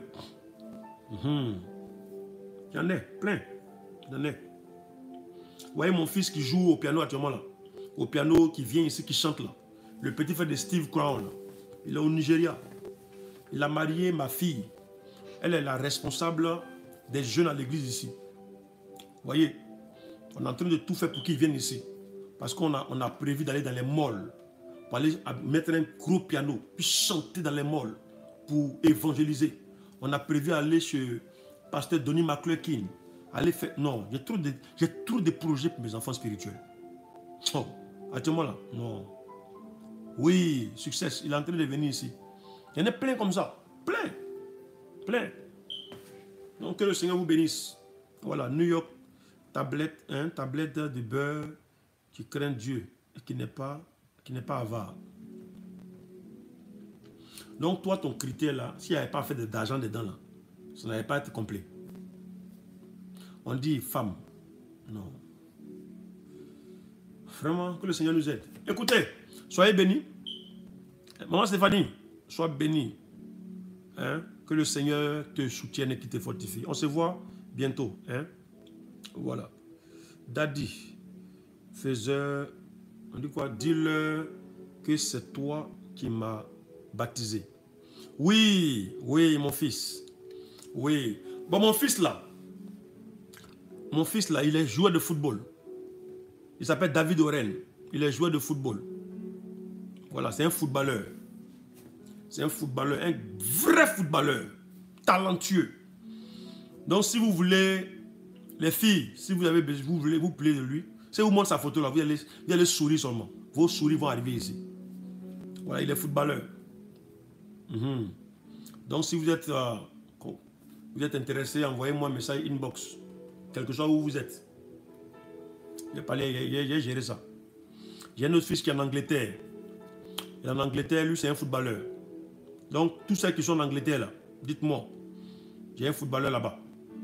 Speaker 1: J'en ai plein. J'en ai. Vous voyez mon fils qui joue au piano actuellement là. Au piano qui vient ici, qui chante là. Le petit frère de Steve Crown là. Il est au Nigeria. Il a marié ma fille. Elle est la responsable des jeunes à l'église ici. Vous voyez, on est en train de tout faire pour qu'ils viennent ici. Parce qu'on a prévu d'aller dans les malls. Pour aller mettre un gros piano. Puis chanter dans les malls. Pour évangéliser. On a prévu aller chez pasteur Donnie McClurkin. Aller faire... Non, j'ai trop de projets pour mes enfants spirituels. Oh, actuellement là, non. Oui, succès, il est en train de venir ici. Il y en a plein comme ça. Plein. Donc que le Seigneur vous bénisse. Voilà, New York, tablette de beurre qui craint Dieu et qui n'est pas avare. Donc toi, ton critère là, s'il n'y avait pas fait d'argent dedans là, ça n'allait pas être complet. On dit femme. Non. Vraiment, que le Seigneur nous aide. Écoutez, soyez bénis. Maman Stéphanie, sois bénie. Hein? Que le Seigneur te soutienne et qu'il te fortifie. On se voit bientôt. Hein? Voilà. Daddy, faiseur, on dit quoi? Dis-leur que c'est toi qui m'as baptisé. Oui, mon fils. Oui. Bon, mon fils là, il est joueur de football. Il s'appelle David Oren. Il est joueur de football. Voilà, c'est un footballeur. C'est un footballeur, un vrai footballeur. Talentueux. Donc si vous voulez, les filles, si vous voulez vous plaire de lui, si vous montrez sa photo là, vous allez sourire seulement. Vos sourires vont arriver ici. Voilà, il est footballeur. Donc si vous êtes intéressé, envoyez-moi un message inbox. Quelque chose où vous êtes. J'ai géré ça. J'ai un autre fils qui est en Angleterre. Et en Angleterre, lui, c'est un footballeur. Donc, tous ceux qui sont en Angleterre, là, dites-moi. J'ai un footballeur là-bas.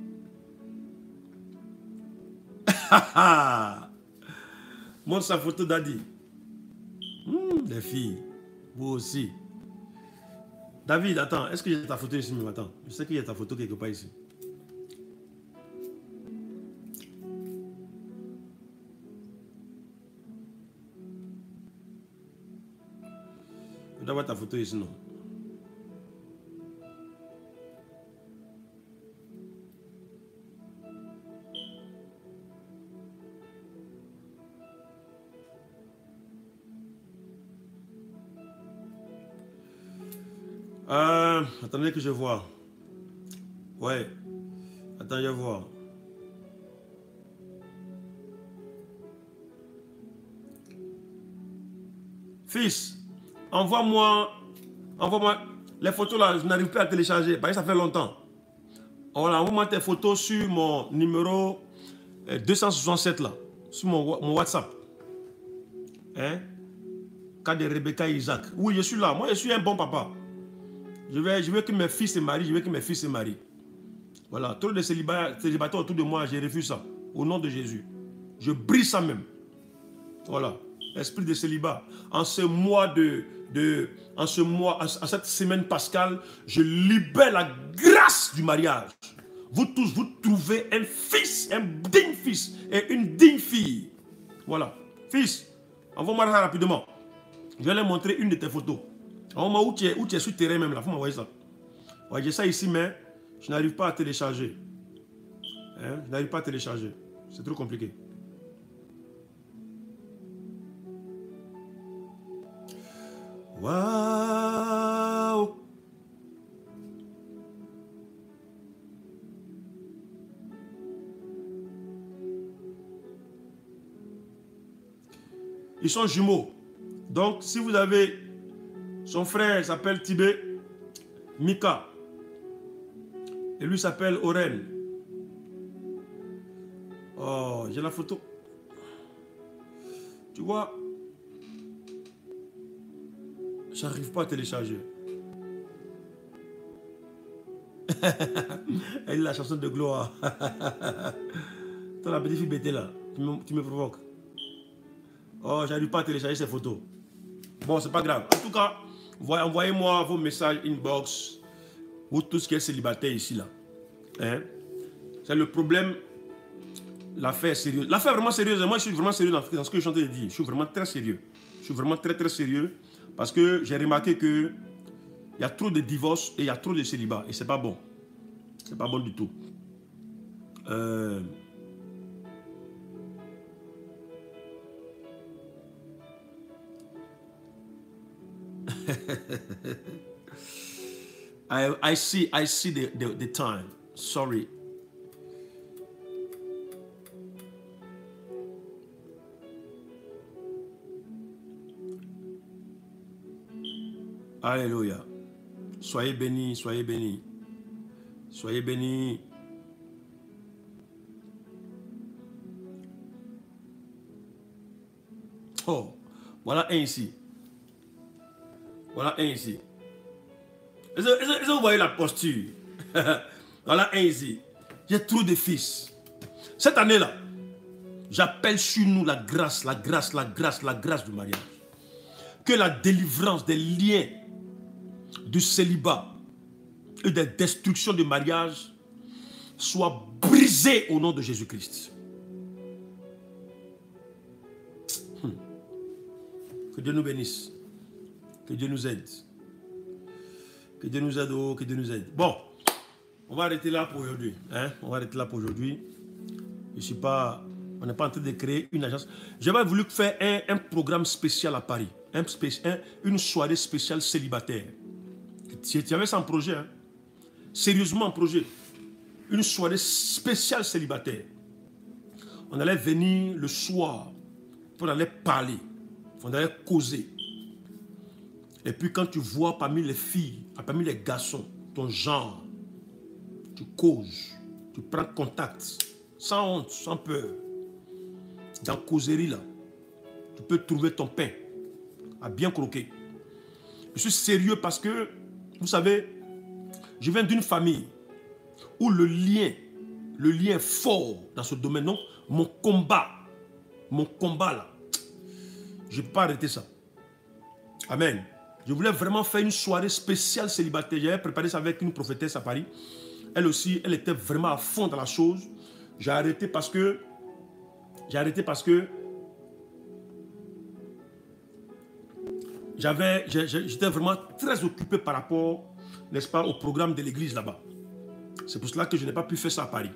Speaker 1: Montre sa photo, Daddy. Les filles. Vous aussi. David, attends. Est-ce que j'ai ta photo ici? Mais attends. Je sais qu'il y a ta photo quelque part ici. Je dois voir ta photo ici, non? Attendez que je vois. Ouais. Attends, je vois. Fils, envoie-moi les photos là, je n'arrive plus à télécharger, parce que ça fait longtemps. Voilà, envoie-moi tes photos sur mon numéro 267 là, sur mon WhatsApp. Hein? Cas de Rebecca et Isaac. Oui, je suis là. Moi, je suis un bon papa. Je veux que mes fils se marient. Voilà, trop de célibataires autour de moi, je refuse ça. Au nom de Jésus. Je brise ça même. Voilà. Esprit de célibat. En ce mois en cette semaine pascale, je libère la grâce du mariage. Vous tous, vous trouvez un fils, un digne fils et une digne fille. Voilà. Fils, envoie-moi ça rapidement. Je vais leur montrer une de tes photos. Envoie-moi où tu es sur le terrain même là. Il faut m'envoyer ça. Ouais, j'ai ça ici, mais je n'arrive pas à télécharger. Hein? Je n'arrive pas à télécharger. C'est trop compliqué. Waouh! Ils sont jumeaux. Donc, si vous avez son frère s'appelle Tibé, Mika, et lui s'appelle Oren. Oh, j'ai la photo. Tu vois, j'arrive pas à télécharger. Elle est la chanson de gloire. Toi, la petite fille bêtée là, tu me provoques. Oh, j'arrive pas à télécharger ces photos. Bon, c'est pas grave. En tout cas, envoyez-moi vos messages inbox ou tout ce qui est célibataire ici là. Hein? C'est le problème. L'affaire est sérieuse. L'affaire est vraiment sérieuse. Moi, je suis vraiment sérieux dans ce que je suis en train de dire. Je suis vraiment très sérieux. Je suis vraiment très très sérieux parce que j'ai remarqué que il y a trop de divorces et il y a trop de célibats et c'est pas bon. C'est pas bon du tout. I see the time. Sorry. Alléluia. Soyez bénis, soyez bénis. Soyez bénis. Oh, voilà un ici. Voilà un ici. Est-ce que vous voyez la posture? Voilà un ici. J'ai trop de fils. Cette année-là, j'appelle sur nous la grâce du mariage. Que la délivrance des liens du célibat et des destructions du mariage soit brisée au nom de Jésus-Christ. Que Dieu nous bénisse. Que Dieu nous aide. Que Dieu nous aide, oh, que Dieu nous aide. Bon, on va arrêter là pour aujourd'hui. Hein? On va arrêter là pour aujourd'hui. On n'est pas en train de créer une agence. J'avais voulu faire un programme spécial à Paris. Une soirée spéciale célibataire. Tu avais ça en projet. Hein? Sérieusement en projet. Une soirée spéciale célibataire. On allait venir le soir. On allait parler. On allait causer. Et puis quand tu vois parmi les filles, parmi les garçons, ton genre, tu causes, tu prends contact, sans honte, sans peur. Dans la causerie là, tu peux trouver ton pain à bien croquer. Je suis sérieux parce que, vous savez, je viens d'une famille où le lien est fort dans ce domaine. Donc, mon combat là, je ne peux pas arrêter ça. Amen. Je voulais vraiment faire une soirée spéciale célibataire. J'avais préparé ça avec une prophétesse à Paris. Elle aussi, elle était vraiment à fond dans la chose. J'ai arrêté parce que j'étais vraiment très occupé par rapport, n'est-ce pas, au programme de l'église là-bas. C'est pour cela que je n'ai pas pu faire ça à Paris.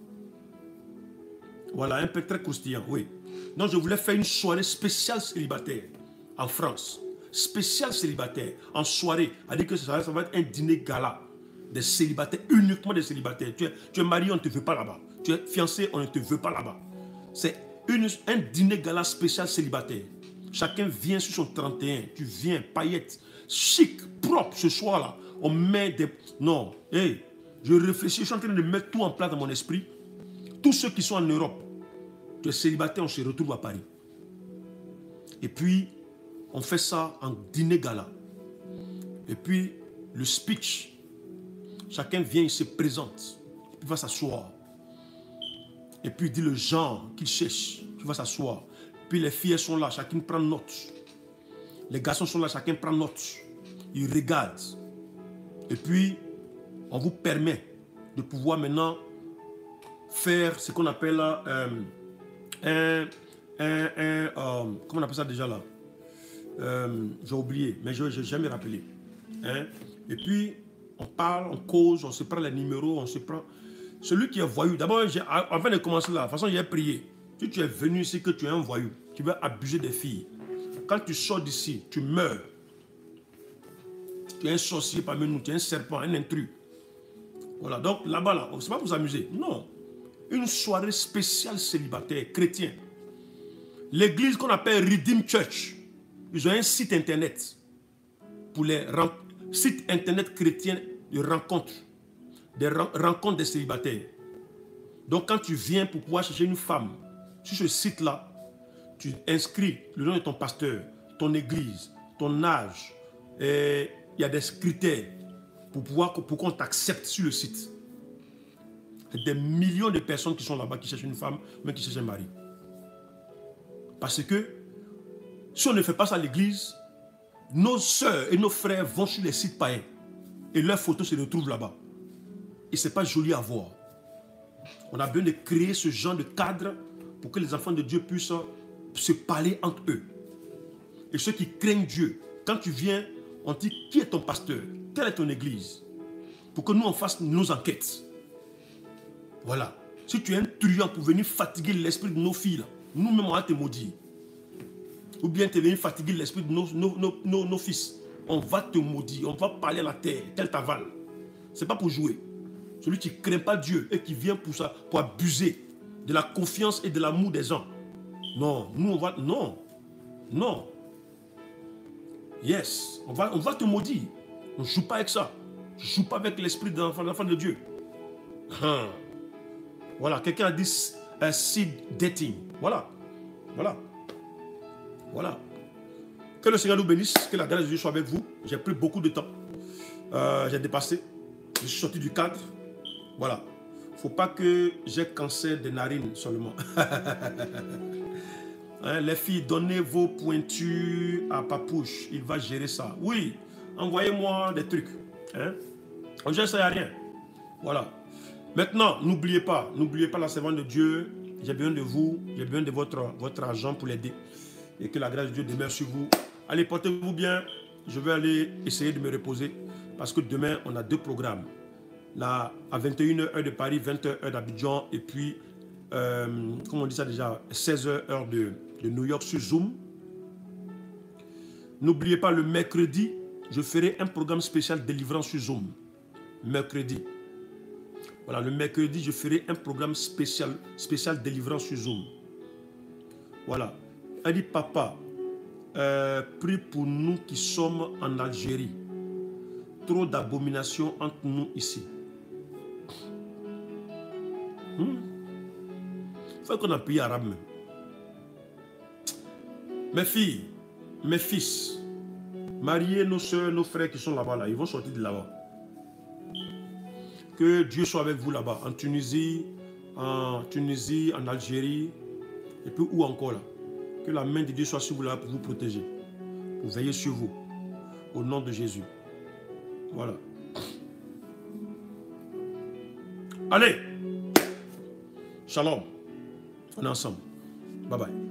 Speaker 1: Voilà, un peu très croustillant, oui. Donc je voulais faire une soirée spéciale célibataire en France. Spécial célibataire, en soirée. C'est-à-dire que ça va être un dîner gala des célibataires, uniquement des célibataires. Tu es marié, on ne te veut pas là-bas. Tu es fiancé, on ne te veut pas là-bas. C'est un dîner gala spécial célibataire. Chacun vient sur son 31. Tu viens, paillettes, chic, propre ce soir-là. On met des... Non, hey, je réfléchis, je suis en train de mettre tout en place dans mon esprit. Tous ceux qui sont en Europe, tu es célibataire, on se retrouve à Paris. Et puis, on fait ça en dîner gala. Et puis, le speech, chacun vient, il se présente. Il va s'asseoir. Et puis, il dit le genre qu'il cherche. Il va s'asseoir. Puis, les filles sont là, chacune prend note. Les garçons sont là, chacun prend note. Ils regardent. Et puis, on vous permet de pouvoir maintenant faire ce qu'on appelle là, comment on appelle ça déjà là? J'ai oublié, mais je n'ai jamais rappelé. Hein? Et puis, on parle, on cause, on se prend les numéros, on se prend... Celui qui est voyou, d'abord, avant de commencer là, de toute façon, j'ai prié. Si tu es venu ici, que tu es un voyou, tu veux abuser des filles. Quand tu sors d'ici, tu meurs. tu es un sorcier parmi nous, tu es un serpent, un intrus. Voilà, donc là-bas, là, c'est pas pour s'amuser. Non. Une soirée spéciale célibataire, chrétien. L'église qu'on appelle Redeem Church, ils ont un site internet pour les sites internet chrétiens de rencontres, des rencontres des célibataires. Donc quand tu viens pour pouvoir chercher une femme, sur ce site-là, tu inscris le nom de ton pasteur, ton église, ton âge, et il y a des critères pour qu'on t'accepte sur le site. Il y a des millions de personnes qui sont là-bas qui cherchent une femme, mais qui cherchent un mari. Parce que si on ne fait pas ça à l'église, nos sœurs et nos frères vont sur les sites païens et leurs photos se retrouvent là-bas. Et ce n'est pas joli à voir. On a besoin de créer ce genre de cadre pour que les enfants de Dieu puissent se parler entre eux. Et ceux qui craignent Dieu, quand tu viens, on dit qui est ton pasteur, quelle est ton église, pour que nous on fasse nos enquêtes. Voilà. Si tu es un truand pour venir fatiguer l'esprit de nos filles, nous-mêmes on va te maudire. Ou bien tu es venu fatiguer l'esprit de nos fils, on va te maudire, on va parler à la terre, tel t'avale. Ce n'est pas pour jouer. Celui qui ne craint pas Dieu et qui vient pour ça, pour abuser de la confiance et de l'amour des gens. Non, nous on va... Non. Non. Yes. On va te maudire. On ne joue pas avec ça. Je ne joue pas avec l'esprit de l'enfant de Dieu. Voilà. Quelqu'un a dit seed dating. Voilà. Voilà. Voilà. Que le Seigneur nous bénisse. Que la grâce de Dieu soit avec vous. J'ai pris beaucoup de temps. J'ai dépassé. Je suis sorti du cadre. Voilà. Il ne faut pas que j'ai cancer des narines seulement. Hein, les filles, donnez vos pointures à Papouche. Il va gérer ça. Oui, envoyez-moi des trucs. Hein? On gère ça, il n'y a rien. Voilà. Maintenant, n'oubliez pas la servante de Dieu. J'ai besoin de vous. J'ai besoin de votre argent pour l'aider. Et que la grâce de Dieu demeure sur vous. Allez, portez-vous bien. Je vais aller essayer de me reposer. Parce que demain, on a 2 programmes. Là, à 21h, heure de Paris, 20h, heure d'Abidjan. Et puis, comment on dit ça déjà, 16h, heure de New York sur Zoom. N'oubliez pas, le mercredi, je ferai un programme spécial délivrance sur Zoom. Mercredi. Voilà, le mercredi, je ferai un programme spécial délivrance sur Zoom. Voilà. Elle dit, papa, prie pour nous qui sommes en Algérie. Trop d'abominations entre nous ici. Il faut qu'on a un pays arabe même. Mes filles, mes fils, mariez nos soeurs, nos frères qui sont là-bas, là, ils vont sortir de là-bas. Que Dieu soit avec vous là-bas, en Tunisie, en Algérie, et puis où encore là. Que la main de Dieu soit sur vous là pour vous protéger, pour veiller sur vous, au nom de Jésus. Voilà. Allez, shalom, on est ensemble. Bye bye.